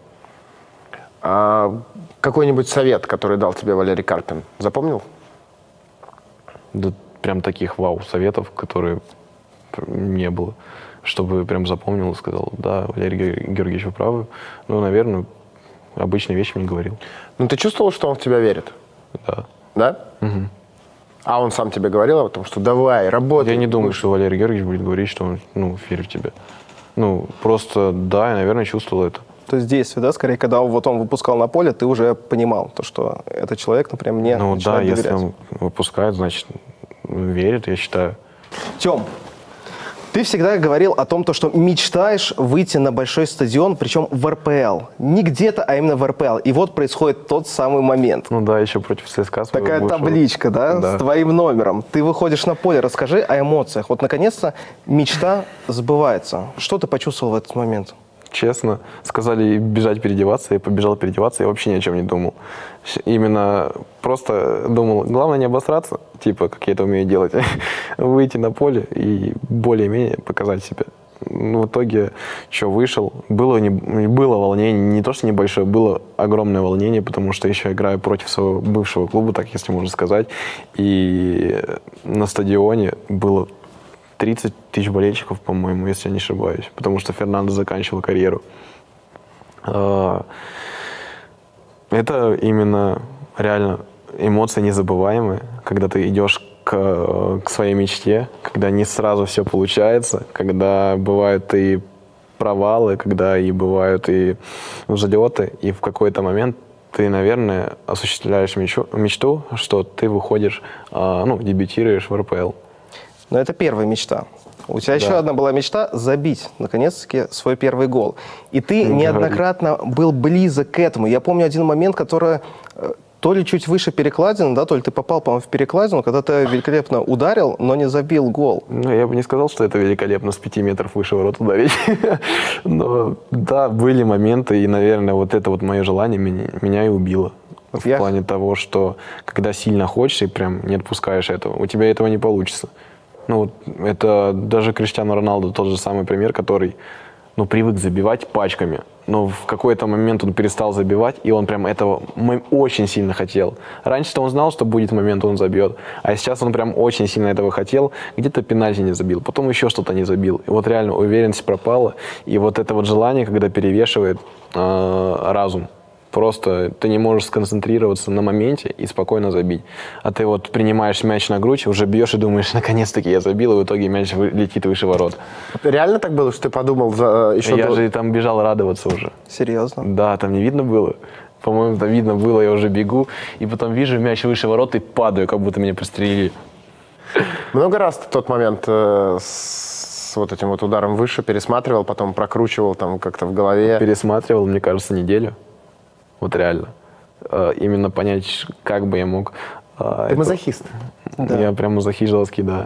А какой-нибудь совет, который дал тебе Валерий Карпин, запомнил? Да прям таких вау-советов, которые не было. Чтобы прям запомнил и сказал, да, Валерий Ге- Георгиевич, вы правы. Ну, наверное, обычные вещи мне говорил. Ну, ты чувствовал, что он в тебя верит? Да. Да? А он сам тебе говорил о том, что давай, работай. Я не думаю, что Валерий Георгиевич будет говорить, что он, ну, верит в тебя. Ну, просто, да, я, наверное, чувствовал это. То есть действие, да, скорее, когда вот он выпускал на поле, ты уже понимал, то, что этот человек, например, мне Ну, да, начинает если доверять. он выпускает, значит, верит, я считаю. Тем, ты всегда говорил о том, то, что мечтаешь выйти на большой стадион, причем в эр пэ эл. Не где-то, а именно в эр пэ эл. И вот происходит тот самый момент. Ну да, еще против ЦСКА. своего Такая бывшего. табличка, да, Да. с твоим номером. Ты выходишь на поле, расскажи о эмоциях. Вот, наконец-то, мечта сбывается. Что ты почувствовал в этот момент? Честно, сказали бежать переодеваться, я побежал переодеваться, я вообще ни о чем не думал. Щ- Именно просто думал, главное не обосраться, типа, как я это умею делать, выйти на поле и более-менее показать себя. Ну, в итоге, что, вышел, было, не, было волнение, не то что небольшое, было огромное волнение, потому что еще играю против своего бывшего клуба, так если можно сказать, и на стадионе было тридцать тысяч болельщиков, по-моему, если я не ошибаюсь, потому что Фернандо заканчивал карьеру. А, Это именно реально эмоции незабываемые, когда ты идешь к, к своей мечте, когда не сразу все получается, когда бывают и провалы, когда и бывают и взлеты, и в какой-то момент ты, наверное, осуществляешь мечту, мечту, что ты выходишь, а, ну, дебютируешь в эр пэ эл. Но это первая мечта. У тебя еще одна была мечта – забить, наконец-таки, свой первый гол. И ты Не неоднократно был близок к этому. Я помню один момент, который э, то ли чуть выше перекладины, да, то ли ты попал, по-моему, в перекладину, когда ты великолепно ударил, но не забил гол. Ну, я бы не сказал, что это великолепно с пяти метров выше ворот ударить. Но да, были моменты, и, наверное, вот это вот мое желание меня, меня и убило. В Я- плане того, что когда сильно хочешь и прям не отпускаешь этого, у тебя этого не получится. Ну, вот это даже Криштиану Роналду тот же самый пример, который, ну, привык забивать пачками, но в какой-то момент он перестал забивать, и он прям этого м- очень сильно хотел. Раньше-то он знал, что будет момент, он забьет, а сейчас он прям очень сильно этого хотел, где-то пенальти не забил, потом еще что-то не забил. И вот реально уверенность пропала, и вот это вот желание, когда перевешивает э, разум. Просто ты не можешь сконцентрироваться на моменте и спокойно забить. А ты вот принимаешь мяч на грудь, уже бьешь и думаешь, наконец-таки я забил, и в итоге мяч вы- летит выше ворот. Реально так было, что ты подумал за, э, еще Я до... же там бежал радоваться уже. Серьезно? Да, там не видно было. По-моему, это видно было, я уже бегу, и потом вижу мяч выше ворот и падаю, как будто меня пристрелили. Много раз ты тот момент э, с вот этим вот ударом выше пересматривал, потом прокручивал там как-то в голове? Пересматривал, мне кажется, неделю. Вот реально. Э, именно понять, как бы я мог... Э, Ты мазохист. Да. Я прям мазохист жесткий, да.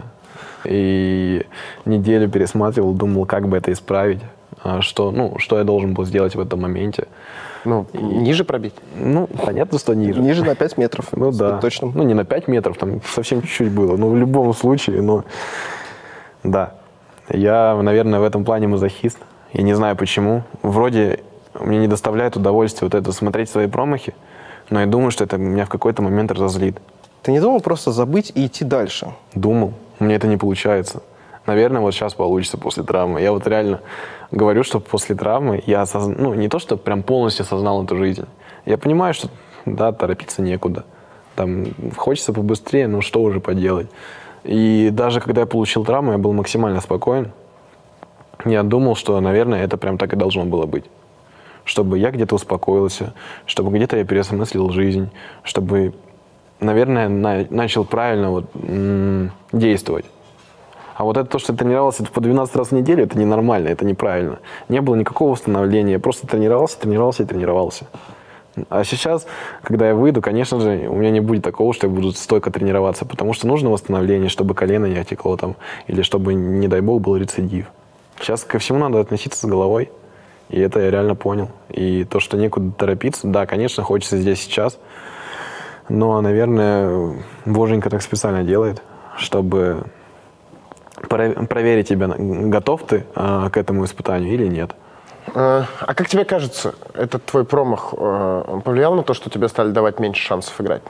И неделю пересматривал, думал, как бы это исправить, э, что, ну, что я должен был сделать в этом моменте. Ну, и... ниже пробить? Ну, понятно, что ниже. Ниже на пять метров. Ну да. Точно. Ну, не на пять метров, там совсем чуть-чуть было. Но в любом случае, ну, да. Я, наверное, в этом плане мазохист. Я не знаю почему. Вроде мне не доставляет удовольствия вот это смотреть свои промахи, но я думаю, что это меня в какой-то момент разозлит. Ты не думал просто забыть и идти дальше? Думал. У меня это не получается. Наверное, вот сейчас получится после травмы. Я вот реально говорю, что после травмы я осозн... ну, не то, что прям полностью осознал эту жизнь. Я понимаю, что, да, торопиться некуда. Там хочется побыстрее, но что уже поделать. И даже когда я получил травму, я был максимально спокоен. Я думал, что, наверное, это прям так и должно было быть. Чтобы я где-то успокоился, чтобы где-то я переосмыслил жизнь, чтобы, наверное, на... начал правильно вот, м- действовать. А вот это то, что я тренировался по двенадцать раз в неделю, это ненормально, это неправильно. Не было никакого восстановления, я просто тренировался, тренировался и тренировался. А сейчас, когда я выйду, конечно же, у меня не будет такого, что я буду стойко тренироваться, потому что нужно восстановление, чтобы колено не отекло там, или чтобы, не дай бог, был рецидив. Сейчас ко всему надо относиться с головой, и это я реально понял. И то, что некуда торопиться, да, конечно, хочется здесь сейчас, но, наверное, Боженька так специально делает, чтобы... проверить тебя, готов ты а, к этому испытанию или нет. А, а как тебе кажется, этот твой промах, он повлиял на то, что тебе стали давать меньше шансов играть?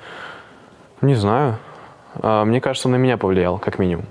Не знаю. А, мне кажется, он на меня повлиял, как минимум.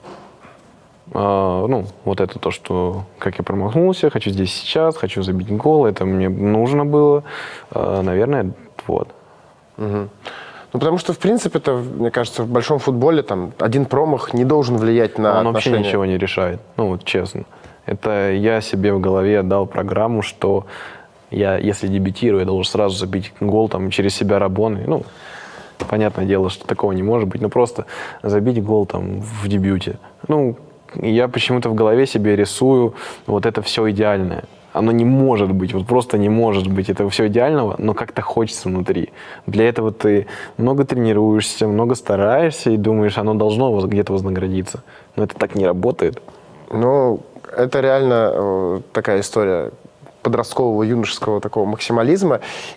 А, ну, вот это то, что как я промахнулся, хочу здесь сейчас, хочу забить гол, это мне нужно было. А, наверное, вот. Угу. Ну, потому что, в принципе, это, мне кажется, в большом футболе там один промах не должен влиять на Он отношения. вообще ничего не решает, ну, вот честно. Это я себе в голове дал программу, что я, если дебютирую, я должен сразу забить гол там, через себя Рабоны. Ну, понятное дело, что такого не может быть, но просто забить гол там в дебюте. Ну, я почему-то в голове себе рисую вот это все идеальное. Оно не может быть, вот просто не может быть этого все идеального, но как-то хочется внутри. Для этого ты много тренируешься, много стараешься и думаешь, оно должно где-то вознаградиться. Но это так не работает. Ну, это реально э, такая история подросткового, юношеского такого максимализма.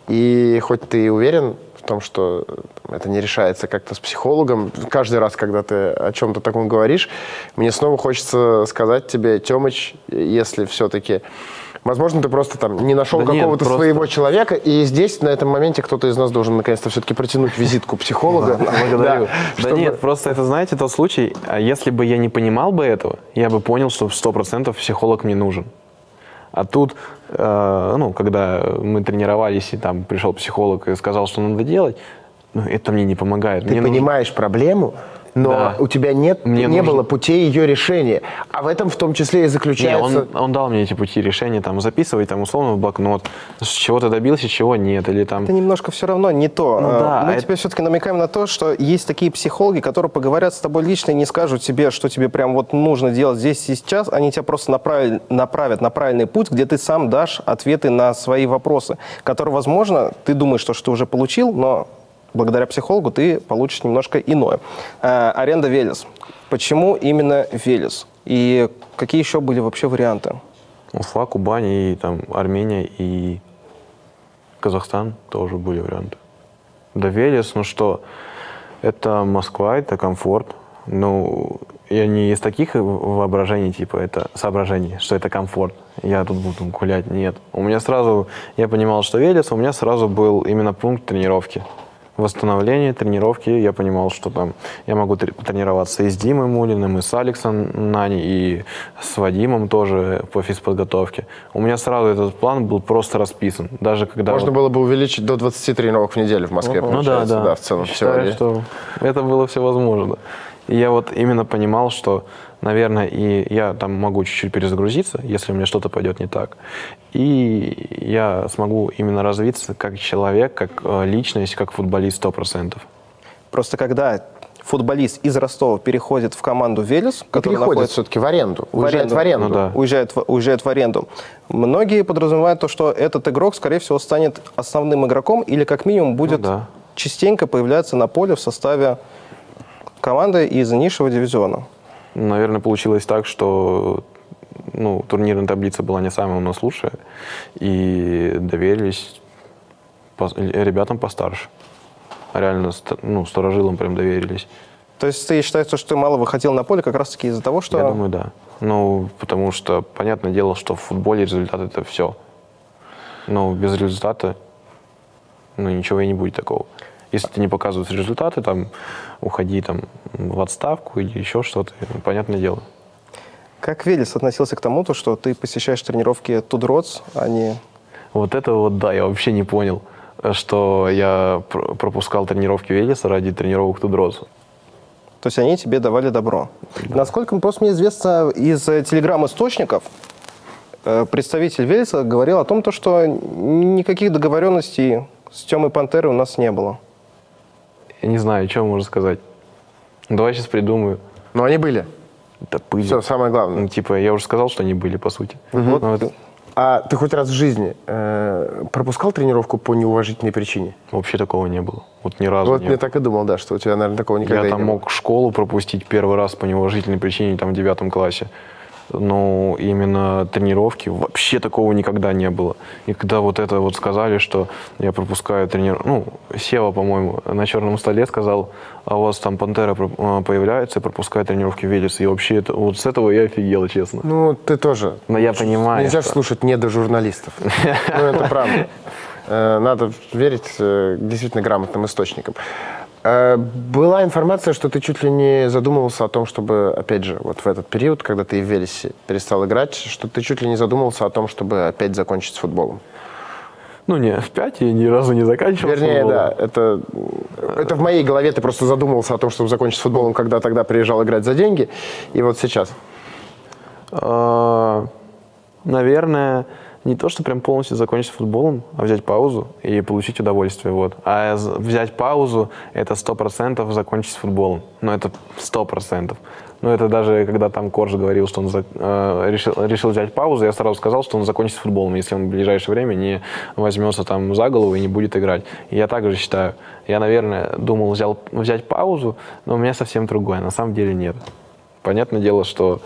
И хоть ты и уверен в том, что это не решается как-то с психологом, каждый раз, когда ты о чем-то таком говоришь, мне снова хочется сказать тебе, Тёмыч, если все-таки... Возможно, ты просто там не нашел да какого-то нет, просто... своего человека, и здесь, на этом моменте, кто-то из нас должен наконец-то все-таки протянуть визитку психолога. Благодарю. Да нет, просто это, знаете, тот случай, если бы я не понимал бы этого, я бы понял, что сто процентов психолог мне нужен. А тут, ну, когда мы тренировались, и там пришел психолог и сказал, что надо делать, ну, это мне не помогает. Ты понимаешь проблему, но да. у тебя нет, не нужно... было путей ее решения. А в этом в том числе и заключается... Не, он, он дал мне эти пути решения, там, записывай, там, условно, в блокнот, с чего ты добился, чего нет, или там... Это немножко все равно не то. Ну, да, Мы а тебе это... все-таки намекаем на то, что есть такие психологи, которые поговорят с тобой лично и не скажут тебе, что тебе прям вот нужно делать здесь и сейчас, они тебя просто направят, направят на правильный путь, где ты сам дашь ответы на свои вопросы, которые, возможно, ты думаешь, что, что ты уже получил, но... благодаря психологу ты получишь немножко иное. А, аренда Велес. Почему именно Велес? И какие еще были вообще варианты? Уфа, Кубань, и там Армения, и Казахстан тоже были варианты. Да Велес, ну что, это Москва, это комфорт. Ну, я не из таких воображений, типа, это соображений, что это комфорт. Я тут буду гулять. Нет. У меня сразу, я понимал, что Велес, у меня сразу был именно пункт тренировки. Восстановление, тренировки, я понимал, что там я могу тренироваться и с Димой Мулиным, и с Алексом Нани, и с Вадимом тоже по физподготовке. У меня сразу этот план был просто расписан. Даже когда Можно вот... было бы увеличить до двадцати тренировок в неделю в Москве, uh-huh. получается. Ну да, да. да в целом Считаю, что это было все возможно. И я вот именно понимал, что, наверное, и я там могу чуть-чуть перезагрузиться, если у меня что-то пойдет не так. И я смогу именно развиться как человек, как э, личность, как футболист сто процентов. Просто когда футболист из Ростова переходит в команду «Велес», который переходит находится все-таки в аренду, в уезжает аренду. в аренду. Ну да. уезжает, в, уезжает в аренду, многие подразумевают то, что этот игрок, скорее всего, станет основным игроком или как минимум будет Ну да. частенько появляться на поле в составе команды из низшего дивизиона. Наверное, получилось так, что ну, турнирная таблица была не самая у нас лучшая, и доверились по- ребятам постарше. Реально, ст- ну, старожилам прям доверились. То есть ты считаешь, что ты мало выходил на поле как раз-таки из-за того, что... Я думаю, да. Ну, потому что, понятное дело, что в футболе результат — это все. Но без результата, ну, ничего и не будет такого. Если ты не показываешь результаты, там, уходи там в отставку или еще что-то, ну, понятное дело. Как «Велес» относился к тому, то, что ты посещаешь тренировки «Тудроц», а не... Вот это вот, да, я вообще не понял, что я пр- пропускал тренировки «Велеса» ради тренировок «Тудроца». То есть они тебе давали добро. Насколько просто мне известно из э, телеграм-источников, э, представитель «Велеса» говорил о том, то, что никаких договоренностей с Тёмой Пантерой у нас не было. Я не знаю, что можно сказать. Давай сейчас придумаю. Но они были. Да были. Все, самое главное. Ну, типа, я уже сказал, что они были, по сути. Вот. Ну, это А ты хоть раз в жизни э, пропускал тренировку по неуважительной причине? вообще такого не было. Вот ни разу Вот не мне было. так и думал, да, что у тебя, наверное, такого никогда Я и там не было. мог школу пропустить первый раз по неуважительной причине, там, в девятом классе. Но именно тренировки вообще такого никогда не было. И когда вот это вот сказали, что я пропускаю тренировку... Ну, Сева, по-моему, на черном столе сказал, а у вас там Пантера про- появляется и пропускает тренировки Велеса. И вообще это, вот с этого я офигел, честно. Ну, ты тоже. Но я понимаю, Нельзя же что- слушать недожурналистов. Ну, это правда. Э, Надо верить э, действительно грамотным источникам. Э, Была информация, что ты чуть ли не задумывался о том, чтобы, опять же, вот в этот период, когда ты в «Велесе» перестал играть, что ты чуть ли не задумывался о том, чтобы опять закончить с футболом. Ну, не, в пять я ни разу не заканчивал. Вернее, футбол. да, это, это в моей голове ты просто задумывался о том, чтобы закончить с футболом, когда тогда приезжал играть за деньги, и вот сейчас. А, Наверное, не то, что прям полностью закончить с футболом, а взять паузу и получить удовольствие. Вот. А з- взять паузу — это сто процентов закончить с футболом. Ну, это сто процентов. Ну, это даже когда там Корж говорил, что он за- э, решил, решил взять паузу, я сразу сказал, что он закончит с футболом, если он в ближайшее время не возьмется там за голову и не будет играть. И я также считаю. Я, наверное, думал взял, взять паузу, но у меня совсем другое. На самом деле нет. Понятное дело, что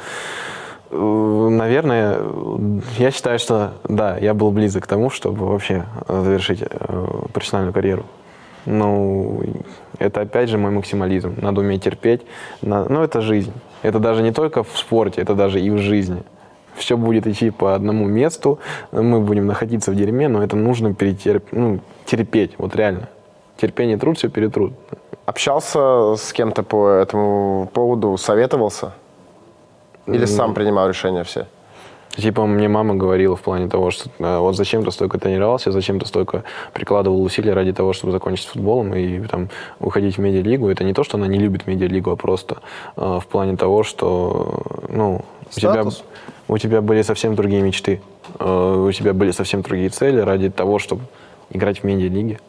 наверное, я считаю, что да, я был близок к тому, чтобы вообще завершить э, профессиональную карьеру. Ну, это опять же мой максимализм. Надо уметь терпеть. На- Ну, это жизнь. Это даже не только в спорте, это даже и в жизни. Все будет идти по одному месту, мы будем находиться в дерьме, но это нужно перетерп... ну, терпеть, вот реально. Терпение труд, все перетрут. Общался с кем-то по этому поводу, советовался? Или сам принимал решения все? Типа мне мама говорила в плане того, что э, вот зачем ты столько тренировался, зачем ты столько прикладывал усилия ради того, чтобы закончить с футболом и там уходить в медиалигу. Это не то, что она не любит медиалигу, а просто э, в плане того, что ну, у тебя, Статус. у тебя были совсем другие мечты, э, у тебя были совсем другие цели ради того, чтобы играть в медиалиге.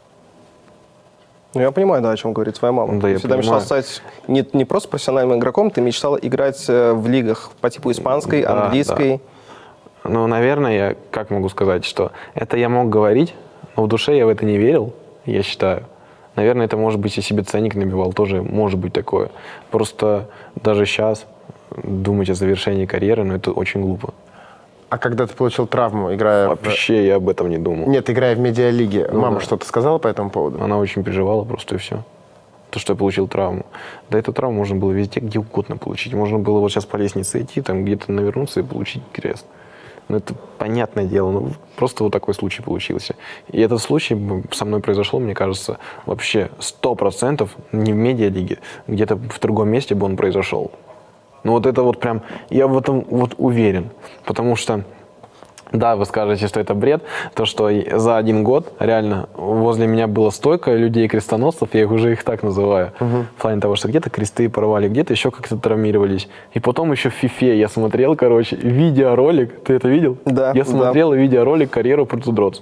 Ну, я понимаю, да, о чем говорит твоя мама. Да, Ты я всегда понимаю. мечтал стать не, не просто профессиональным игроком, ты мечтал играть э, в лигах по типу испанской, Да, английской. Ну, наверное, я как могу сказать, что это я мог говорить, но в душе я в это не верил, я считаю. Наверное, это, может быть, я себе ценник набивал, тоже может быть такое. Просто даже сейчас думать о завершении карьеры, ну, это очень глупо. А когда ты получил травму, играя... в- Вообще я об этом не думал. Нет, играя в медиалиге, Ну мама да. что-то сказала по этому поводу? Она очень переживала просто и все. То, что я получил травму. Да, эту травму можно было везде, где угодно получить. Можно было вот сейчас по лестнице идти, там где-то навернуться и получить крест. Ну, это понятное дело. Ну, просто вот такой случай получился. И этот случай со мной произошел, мне кажется, вообще сто процентов не в медиалиге, где-то в другом месте бы он произошел. Ну, вот это вот прям, я в этом вот уверен. Потому что Да, вы скажете, что это бред. То, что и за один год реально возле меня было столько людей-крестоносцев, я их уже их так называю, угу. в плане того, что где-то кресты порвали, где-то еще как-то травмировались. И потом еще в фифе я смотрел, короче, видеоролик. Ты это видел? Да. Я смотрел да. видеоролик «Карьеру Протудроц».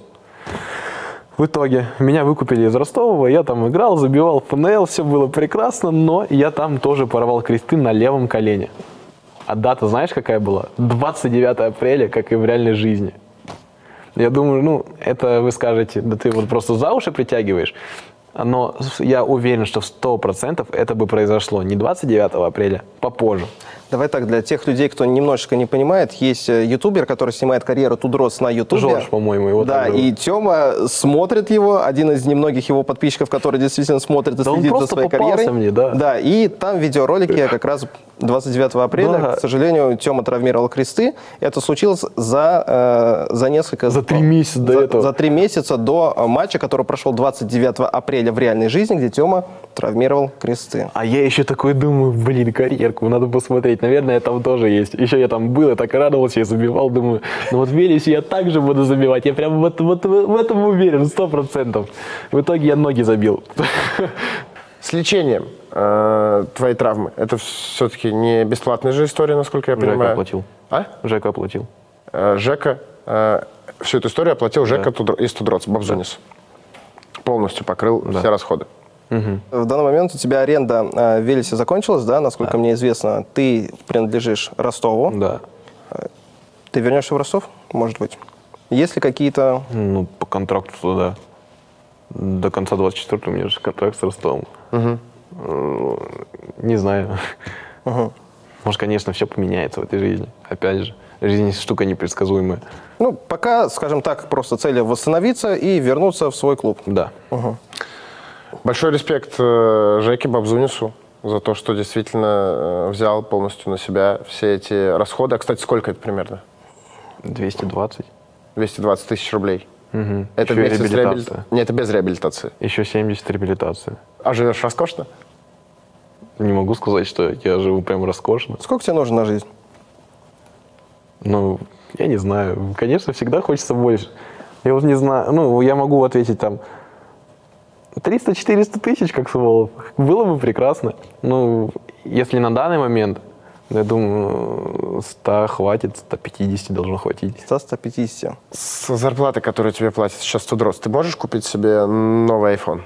В итоге меня выкупили из Ростова, я там играл, забивал в ФНЛ, все было прекрасно, но я там тоже порвал кресты на левом колене. А дата знаешь, какая была? двадцать девятое апреля, как и в реальной жизни. Я думаю, ну, это вы скажете, да ты вот просто за уши притягиваешь. Но я уверен, что в сто процентов это бы произошло не двадцать девятого апреля, попозже. Давай так, для тех людей, кто немножечко не понимает, есть ютубер, который снимает карьеру Тудроц на ютубе. Жорж, по-моему, его. Да, и Тёма смотрит его, один из немногих его подписчиков, который действительно смотрит и да следит за своей карьерой. Мне, да. Да, и там видеоролики как раз двадцать девятого апреля, да. К сожалению, Тёма травмировал кресты. Это случилось за, э, за несколько... За три месяца до за, этого. За три месяца до матча, который прошел двадцать девятого апреля в реальной жизни, где Тёма травмировал кресты. А я еще такой думаю, блин, карьерку, надо посмотреть. Наверное, там тоже есть. Еще я там был, я так радовался, я забивал, думаю, ну вот в Велесе я также буду забивать. Я прям вот, вот в этом уверен, сто процентов. В итоге я ноги забил. С лечением э, твоей травмы, это все-таки не бесплатная же история, насколько я понимаю. Жека оплатил. А? Жека оплатил. Э, Жека, э, всю эту историю оплатил Жека да. из Тудроц, Бобзунис. Да. Полностью покрыл да. все расходы. Угу. В данный момент у тебя аренда э, в Велесе закончилась, да, насколько да. мне известно. Ты принадлежишь Ростову. Да. Ты вернешься в Ростов, может быть? Есть ли какие-то... Ну, по контракту, да. До конца двадцать четвёртого у меня же контракт с Ростовом. Угу. Не знаю. Угу. Может, конечно, все поменяется в этой жизни. Опять же, жизнь штука непредсказуемая. Ну, пока, скажем так, просто цель восстановиться и вернуться в свой клуб. Да. Угу. Большой респект Жеке Бобзунису за то, что действительно взял полностью на себя все эти расходы. А, кстати, сколько это примерно? двести двадцать. двести двадцать тысяч рублей. Угу. Это Еще вместе с реабилитация. реабилитацией? Нет, это без реабилитации. Еще семьдесят реабилитации. А живешь роскошно? Не могу сказать, что я живу прям роскошно. Сколько тебе нужно на жизнь? Ну, я не знаю. Конечно, всегда хочется больше. Я вот не знаю. Ну, я могу ответить там триста-четыреста тысяч, как Сволов. Было бы прекрасно. Ну, если на данный момент, я думаю, сто хватит, сто пятьдесят должно хватить. сто-сто пятьдесят. С зарплаты, которую тебе платят сейчас Тудроц, ты можешь купить себе новый айфон?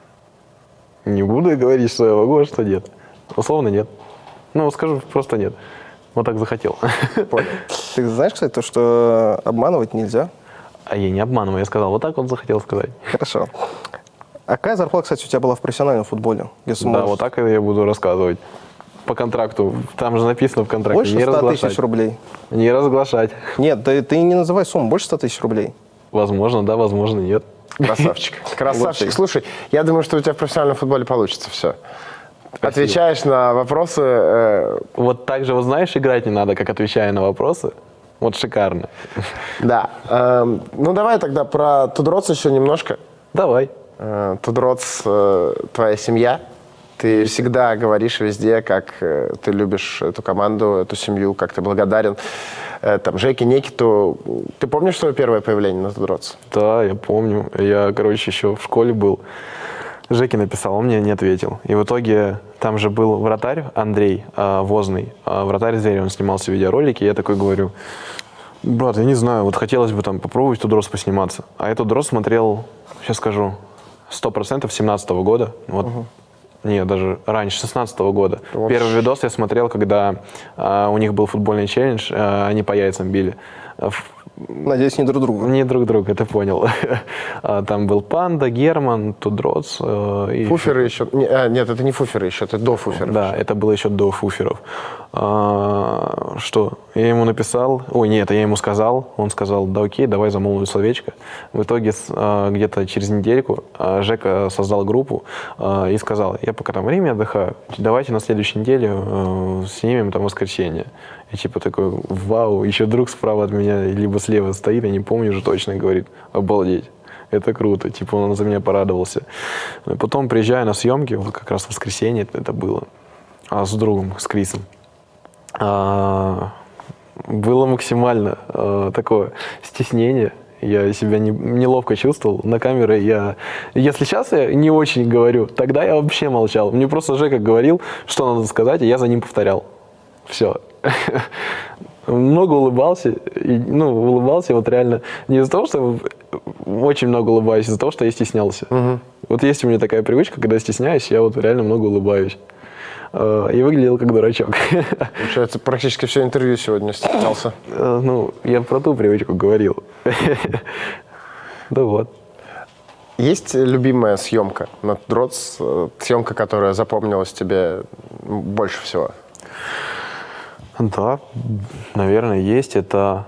Не буду говорить, что я могу, а что нет. Условно нет. Ну, скажу, просто нет. Вот так захотел. Понял. Ты знаешь, кстати, то, что обманывать нельзя? А я не обманываю, я сказал, вот так вот захотел сказать. Хорошо. А какая зарплата, кстати, у тебя была в профессиональном футболе? Если да, можешь... вот так я буду рассказывать. По контракту. Там же написано в контракте. Больше ста тысяч рублей? Не разглашать. Нет, ты, ты не называй сумму. Больше ста тысяч рублей? Возможно, да, возможно, нет. Красавчик. Красавчик. Слушай, я думаю, что у тебя в профессиональном футболе получится все. Спасибо. Отвечаешь на вопросы. Э... Вот так же, вот знаешь, играть не надо, как отвечая на вопросы. Вот шикарно. Да. Э, ну, давай тогда про Тудроц еще немножко. Давай. Э, Тудроц, э, твоя семья. Ты всегда говоришь везде, как э, ты любишь эту команду, эту семью, как ты благодарен. Э, там, Жеке, Никиту. Ты помнишь свое первое появление на Тудроц? Да, я помню. Я, короче, еще в школе был. Жеке написал, он мне не ответил. И в итоге там же был вратарь Андрей э, Возный, э, вратарь Зверя, он снимался в видеоролике, и я такой говорю, брат, я не знаю, вот хотелось бы там попробовать Тудроц посниматься. А я Тудроц смотрел, сейчас скажу, сто процентов семнадцатого года. Вот. Угу. Нет, даже раньше, шестнадцатого года. Вот. Первый видос я смотрел, когда э, у них был футбольный челлендж, э, они по яйцам били. Надеюсь, не друг друга. Не друг друга, ты понял. Там был Панда, Герман, Тудроц. И Фуферы еще. еще. Не, а, нет, это не Фуферы еще, это до Фуферов. Да, это было еще до Фуферов. А, что? Я ему написал, ой, нет, я ему сказал, он сказал, да окей, давай замолвим словечко. В итоге а, где-то через недельку а, Жека создал группу а, и сказал, я пока там время отдыхаю, давайте на следующей неделе а, снимем там воскресенье. И типа такой, вау, еще друг справа от меня, либо слева стоит, я не помню уже точно, говорит, обалдеть, это круто, типа он за меня порадовался. И потом приезжаю на съемки, вот как раз в воскресенье это было, а с другом, с Крисом. А, было максимально э, такое стеснение. Я себя не, неловко чувствовал. На камере я... Если сейчас я не очень говорю, тогда я вообще молчал. Мне просто Жека говорил, что надо сказать, и я за ним повторял. Все. Много улыбался. И, ну, улыбался вот реально не из-за того, что очень много улыбаюсь, а из-за того, что я стеснялся. Угу. Вот есть у меня такая привычка, когда я стесняюсь, я вот реально много улыбаюсь. И выглядел как дурачок. Получается, практически все интервью сегодня стеснялся. Ну, я про ту привычку говорил. Да вот. Есть любимая съемка на Дротс, съемка, которая запомнилась тебе больше всего? Да, наверное, есть. Это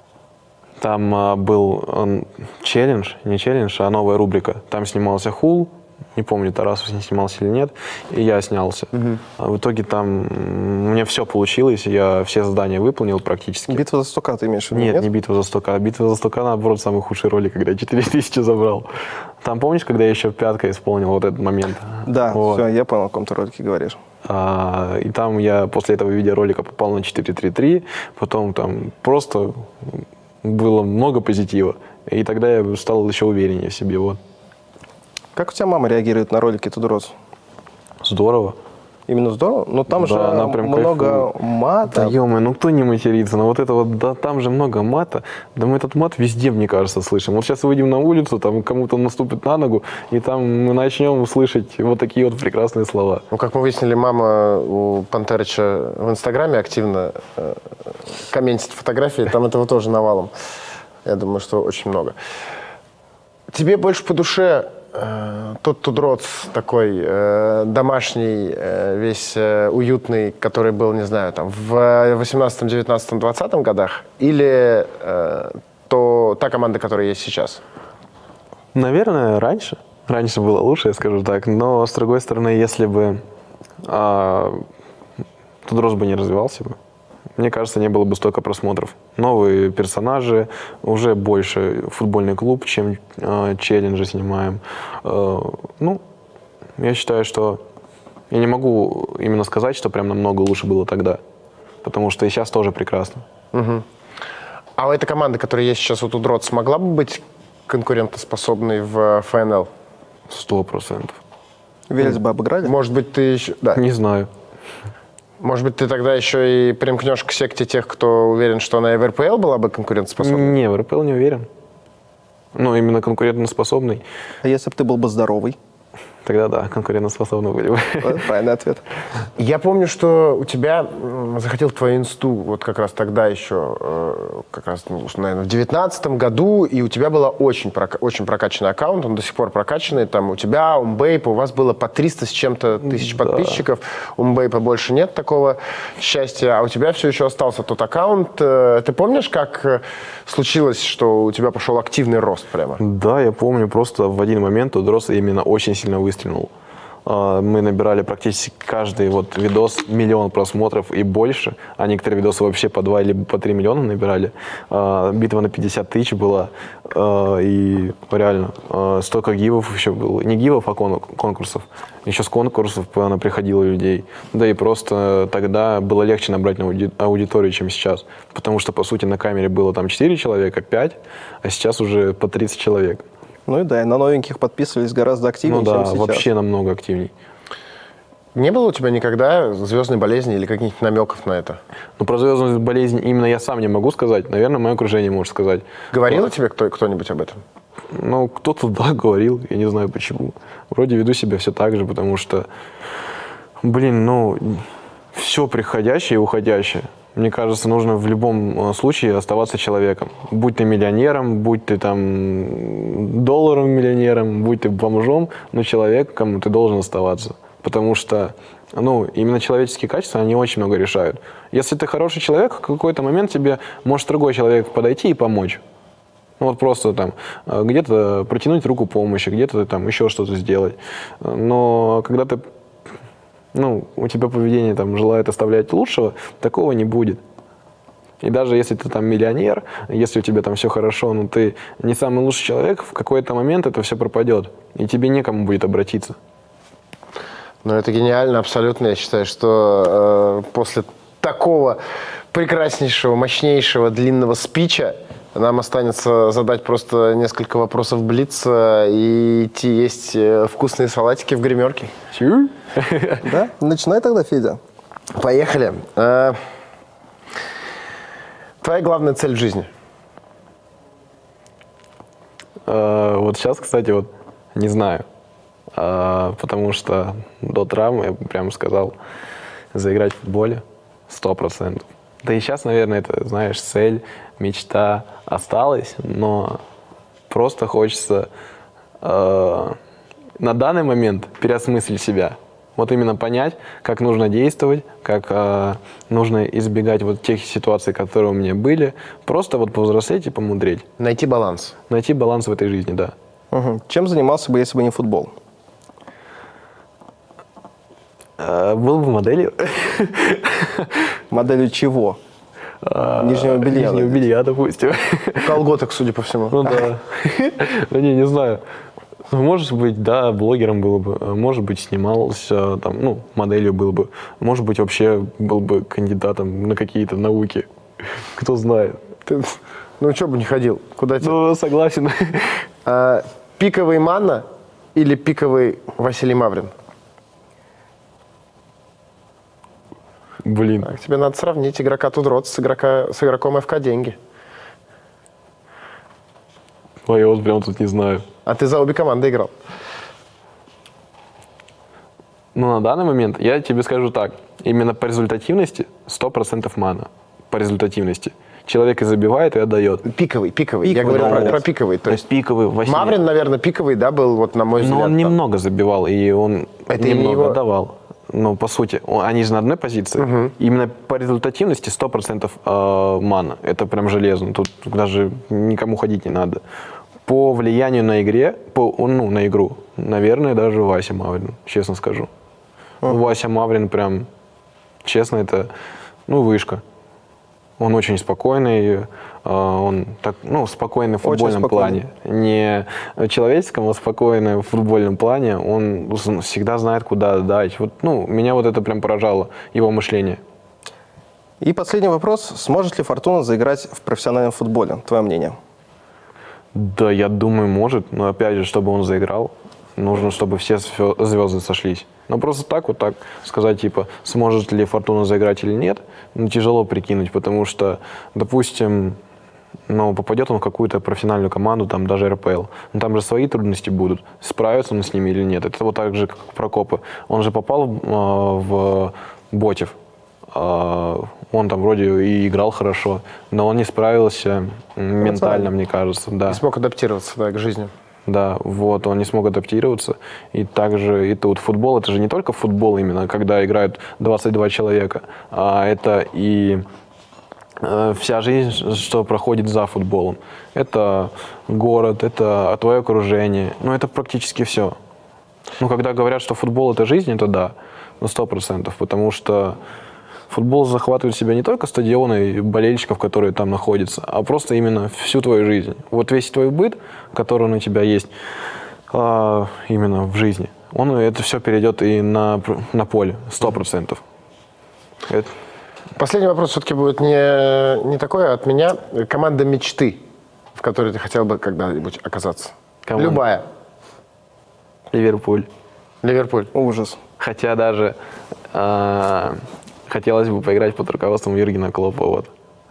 там а, был он, челлендж, не челлендж, а новая рубрика. Там снимался Хул. Не помню, Тарасов не снимался или нет, и я снялся. Угу. А в итоге там у меня все получилось, я все задания выполнил практически. Битва за сто ка ты имеешь в виду? Нет, нет, не битва за сто ка. Битва за сто ка, наоборот, самый худший ролик, когда я четыре тысячи забрал. Там помнишь, когда я еще пяткой исполнил вот этот момент? Да, вот. Все, я понял, о каком ты ролике говоришь. А, и там я после этого видеоролика попал на четыре три три, потом там просто было много позитива, и тогда я стал еще увереннее в себе. Вот. Как у тебя мама реагирует на ролики Тудроц? Здорово. Именно здорово? Но там да, же она прям много кайфует. мата. Да, ё-моё, ну кто не матерится? Ну вот это вот, да, там же много мата. Да мы этот мат везде, мне кажется, слышим. Вот сейчас выйдем на улицу, там кому-то наступит на ногу, и там мы начнем слышать вот такие вот прекрасные слова. Ну, как мы выяснили, мама у Пантерыча в Инстаграме активно э, комментит фотографии, там этого тоже навалом. Я думаю, что очень много. Тебе больше по душе э, тот Тудроц такой э, домашний, э, весь э, уютный, который был, не знаю, там в восемнадцатом, девятнадцатом, двадцатом годах, или э, то, та команда, которая есть сейчас? Наверное, раньше. Раньше было лучше, я скажу так. Но, с другой стороны, если бы э, Тудроц бы не развивался бы, мне кажется, не было бы столько просмотров. Новые персонажи, уже больше футбольный клуб, чем э, челленджи снимаем. Э, ну, я считаю, что я не могу именно сказать, что прям намного лучше было тогда. Потому что и сейчас тоже прекрасно. Угу. А у этой команды, которая есть сейчас у Тудроц, смогла бы быть конкурентоспособной в эф эн эл? Сто процентов. Велес бы обыграли? Может быть, ты еще... Да. Не знаю. Может быть, ты тогда еще и примкнешь к секте тех, кто уверен, что она и в эр пэ эл была бы конкурентоспособной? Не, в эр пэ эл не уверен. Ну, именно конкурентоспособный. А если бы ты был бы здоровый? Тогда да, конкурентоспособны были бы. Правильный ответ. Я помню, что у тебя захотел в твою инсту вот как раз тогда еще, как раз, наверное, в девятнадцатом году, и у тебя был очень, прока очень прокачанный аккаунт, он до сих пор прокачанный, там у тебя, у Мбейпа, у вас было по триста с чем-то тысяч да. подписчиков, у Мбейпа больше нет такого счастья, а у тебя все еще остался тот аккаунт. Ты помнишь, как случилось, что у тебя пошел активный рост прямо? Да, я помню, просто в один момент Тудроц именно очень сильно выстрелил. Выстрелил. Мы набирали практически каждый вот видос миллион просмотров и больше, а некоторые видосы вообще по два или по три миллиона набирали. Битва на пятьдесят тысяч была, и реально столько гивов еще было. Не гивов, а конкурсов. Еще с конкурсов она приходила людей. Да и просто тогда было легче набрать на аудиторию, чем сейчас. Потому что, по сути, на камере было там четыре человека, пять, а сейчас уже по тридцать человек. Ну и да, и на новеньких подписывались гораздо активнее, ну, да, чем сейчас. Вообще намного активней. Не было у тебя никогда звездной болезни или каких-нибудь намеков на это? Ну, про звездную болезнь именно я сам не могу сказать. Наверное, мое окружение может сказать. Говорил вот. тебе кто, кто-нибудь об этом? Ну, кто-то, да, говорил. Я не знаю, почему. Вроде веду себя все так же, потому что, блин, ну, все приходящее и уходящее. Мне кажется, нужно в любом случае оставаться человеком. Будь ты миллионером, будь ты там долларовым миллионером, будь ты бомжом, но человеком ты должен оставаться. Потому что, ну, именно человеческие качества, они очень много решают. Если ты хороший человек, в какой-то момент тебе может другой человек подойти и помочь. Ну, вот просто там где-то протянуть руку помощи, где-то там еще что-то сделать. Но когда ты... ну, у тебя поведение там желает оставлять лучшего, такого не будет. И даже если ты там миллионер, если у тебя там все хорошо, но ты не самый лучший человек, в какой-то момент это все пропадет, и тебе некому будет обратиться. Ну, это гениально абсолютно. Я считаю, что э, после такого прекраснейшего, мощнейшего, длинного спича нам останется задать просто несколько вопросов блица и идти есть вкусные салатики в гримерке. Чу? Да? Начинай тогда, Федя. Поехали. Э, Твоя главная цель в жизни? Э, Вот сейчас, кстати, вот не знаю. Э, Потому что до травмы я бы прямо сказал заиграть в футболе сто процентов. Да и сейчас, наверное, это, знаешь, цель, мечта осталась, но просто хочется э, на данный момент переосмыслить себя. Вот именно понять, как нужно действовать, как э, нужно избегать вот тех ситуаций, которые у меня были. Просто вот повзрослеть и помудреть. Найти баланс. Найти баланс в этой жизни, да. Угу. Чем занимался бы, если бы не футбол? Э, был бы моделью. Моделью чего? Нижнего белья. Нижнего белья, допустим. Колготок, судя по всему. Ну да. Ну не, не знаю. Может быть, да, блогером был бы. Может быть, снимался, там, ну, моделью был бы. Может быть, вообще был бы кандидатом на какие-то науки. Кто знает. Ты, ну, что бы не ходил? Куда тебе? Ну, согласен. А, пиковый Манна или пиковый Василий Маврин? Блин. Так, тебе надо сравнить игрока Тудроц с, игрока, с игроком ФК «Деньги». Ой, я вот прям тут не знаю. А ты за обе команды играл. Ну, на данный момент я тебе скажу так. Именно по результативности сто процентов Мана. По результативности. Человек и забивает, и отдает. Пиковый, пиковый. Я Пиковый, говорю да, про, да. про пиковый. То То есть есть пиковый Василий. Маврин, наверное, пиковый, да, был, вот на мой взгляд. Но он там. немного забивал, и он Это и не немного его- давал. Ну, по сути, он- они же на одной позиции. Именно по результативности сто процентов э, Мана. Это прям железно. Тут даже никому ходить не надо. По влиянию на игре, по, ну, на игру, наверное, даже Вася Маврин, честно скажу. Вася Маврин прям, честно, это, ну, вышка. Он очень спокойный, э, он так, ну, спокойный в футбольном спокойный. плане. Не человеческом, а спокойный в футбольном плане. Он всегда знает, куда дать. Вот, ну, меня вот это прям поражало, его мышление. И последний вопрос. Сможет ли Фортуна заиграть в профессиональном футболе? Твое мнение? Да, я думаю, может. Но опять же, чтобы он заиграл, нужно, чтобы все звё- звезды сошлись. Но просто так вот так сказать, типа, сможет ли Фортуна заиграть или нет, ну, тяжело прикинуть, потому что, допустим, ну, попадет он в какую-то профессиональную команду, там даже эр пэ эл, ну, там же свои трудности будут, справится он с ними или нет. Это вот так же, как Прокопа. Он же попал э, в Ботев. Э, он там вроде и играл хорошо, но он не справился ментально, мне кажется. Да. Не смог адаптироваться, да, к жизни. Да, вот, он не смог адаптироваться. И также, и тут футбол, это же не только футбол именно, когда играют двадцать два человека, а это и э, вся жизнь, что проходит за футболом. Это город, это твое окружение, ну, это практически все. Ну, когда говорят, что футбол — это жизнь, это да, ну, сто процентов, потому что футбол захватывает в себя не только стадионы и болельщиков, которые там находятся, а просто именно всю твою жизнь. Вот весь твой быт, который у тебя есть а, именно в жизни, он это все перейдет и на, на поле, сто процентов. Это... Последний вопрос все-таки будет не, не такой, а от меня. Команда мечты, в которой ты хотел бы когда-нибудь оказаться. Команда. Любая. Ливерпуль. Ливерпуль. Ужас. Хотя даже а, хотелось бы поиграть под руководством Юргена Клоппа. Вот.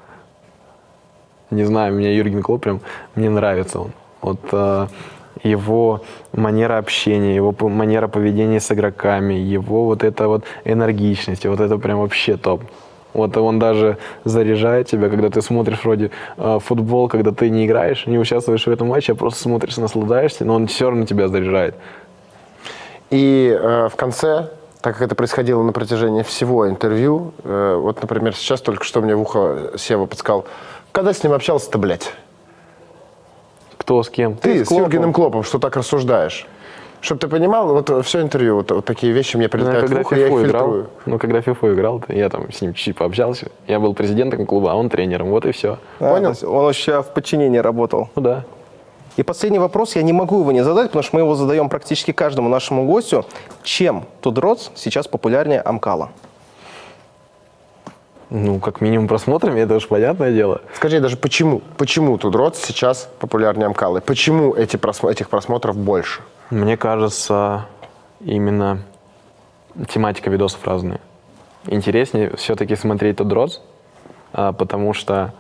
Не знаю, мне Юрген Клопп прям, мне нравится он. Вот а, его манера общения, его п- манера поведения с игроками, его вот эта вот энергичность, вот это прям вообще топ. Вот он даже заряжает тебя, когда ты смотришь вроде э, футбол, когда ты не играешь, не участвуешь в этом матче, а просто смотришь, наслаждаешься, но он все равно тебя заряжает. И э, в конце, так как это происходило на протяжении всего интервью, э, вот, например, сейчас только что мне в ухо Сева подсказал, когда с ним общался-то, блядь? Кто с кем? Ты, с с Юргеном Клоппом. Клоппом, что так рассуждаешь? Чтобы ты понимал, вот все интервью, вот, вот такие вещи мне Ну, прилетают в когда ухо, я их FIFA играл, фильтрую. ну, когда FIFA играл, то я там с ним чуть-чуть пообщался. Я был президентом клуба, а он тренером. Вот и все. А, Понял? то есть он еще в подчинении работал. Ну да. И последний вопрос, я не могу его не задать, потому что мы его задаем практически каждому нашему гостю. Чем Тудроц сейчас популярнее Амкала? Ну, как минимум просмотрами, это уж понятное дело. Скажи даже, почему? Почему Тудроц сейчас популярнее Амкалы? Почему эти просмо... этих просмотров больше? Мне кажется, именно тематика видосов разная. Интереснее все-таки смотреть Тудроц, потому что,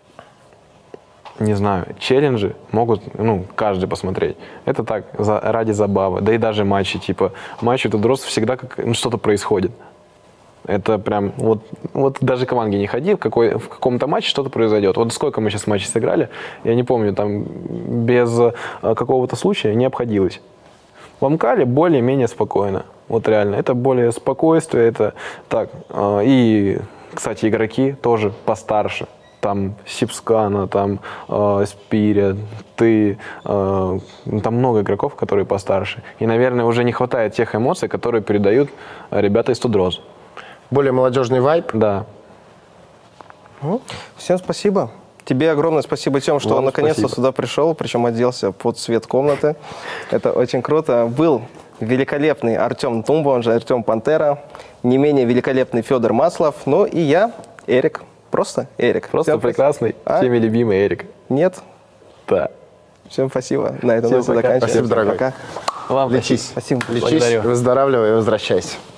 не знаю, челленджи могут, ну, каждый посмотреть. Это так, за, ради забавы. Да и даже матчи, типа, матчи Тудроц всегда как, ну, что-то происходит. Это прям, вот, вот даже к Ванге не ходи, в, какой, в каком-то матче что-то произойдет. Вот сколько мы сейчас матчей сыграли, я не помню, там без а, какого-то случая не обходилось. В Амкале более-менее спокойно. Вот реально, это более спокойствие, это так. А, и, кстати, игроки тоже постарше. Там Сипскана, там э, Спиря, ты, э, там много игроков, которые постарше. И, наверное, уже не хватает тех эмоций, которые передают ребята из Тудроц. Более молодежный вайб? Да. Ну, всем спасибо. Тебе огромное спасибо тем, что Вам он наконец-то спасибо. сюда пришел, причем оделся под цвет комнаты. Это очень круто. Был великолепный Артем Тумбо, он же Артем Пантера, не менее великолепный Федор Маслов, ну и я, Эрик. Просто Эрик. Просто Всем прекрасный, а? всеми любимый Эрик. Нет? Да. Всем спасибо. На этом Всем мы пока. заканчиваем. Спасибо, дорогой. Пока. Вам Лечись. Спасибо. Лечись, Благодарю. выздоравливай и возвращайся.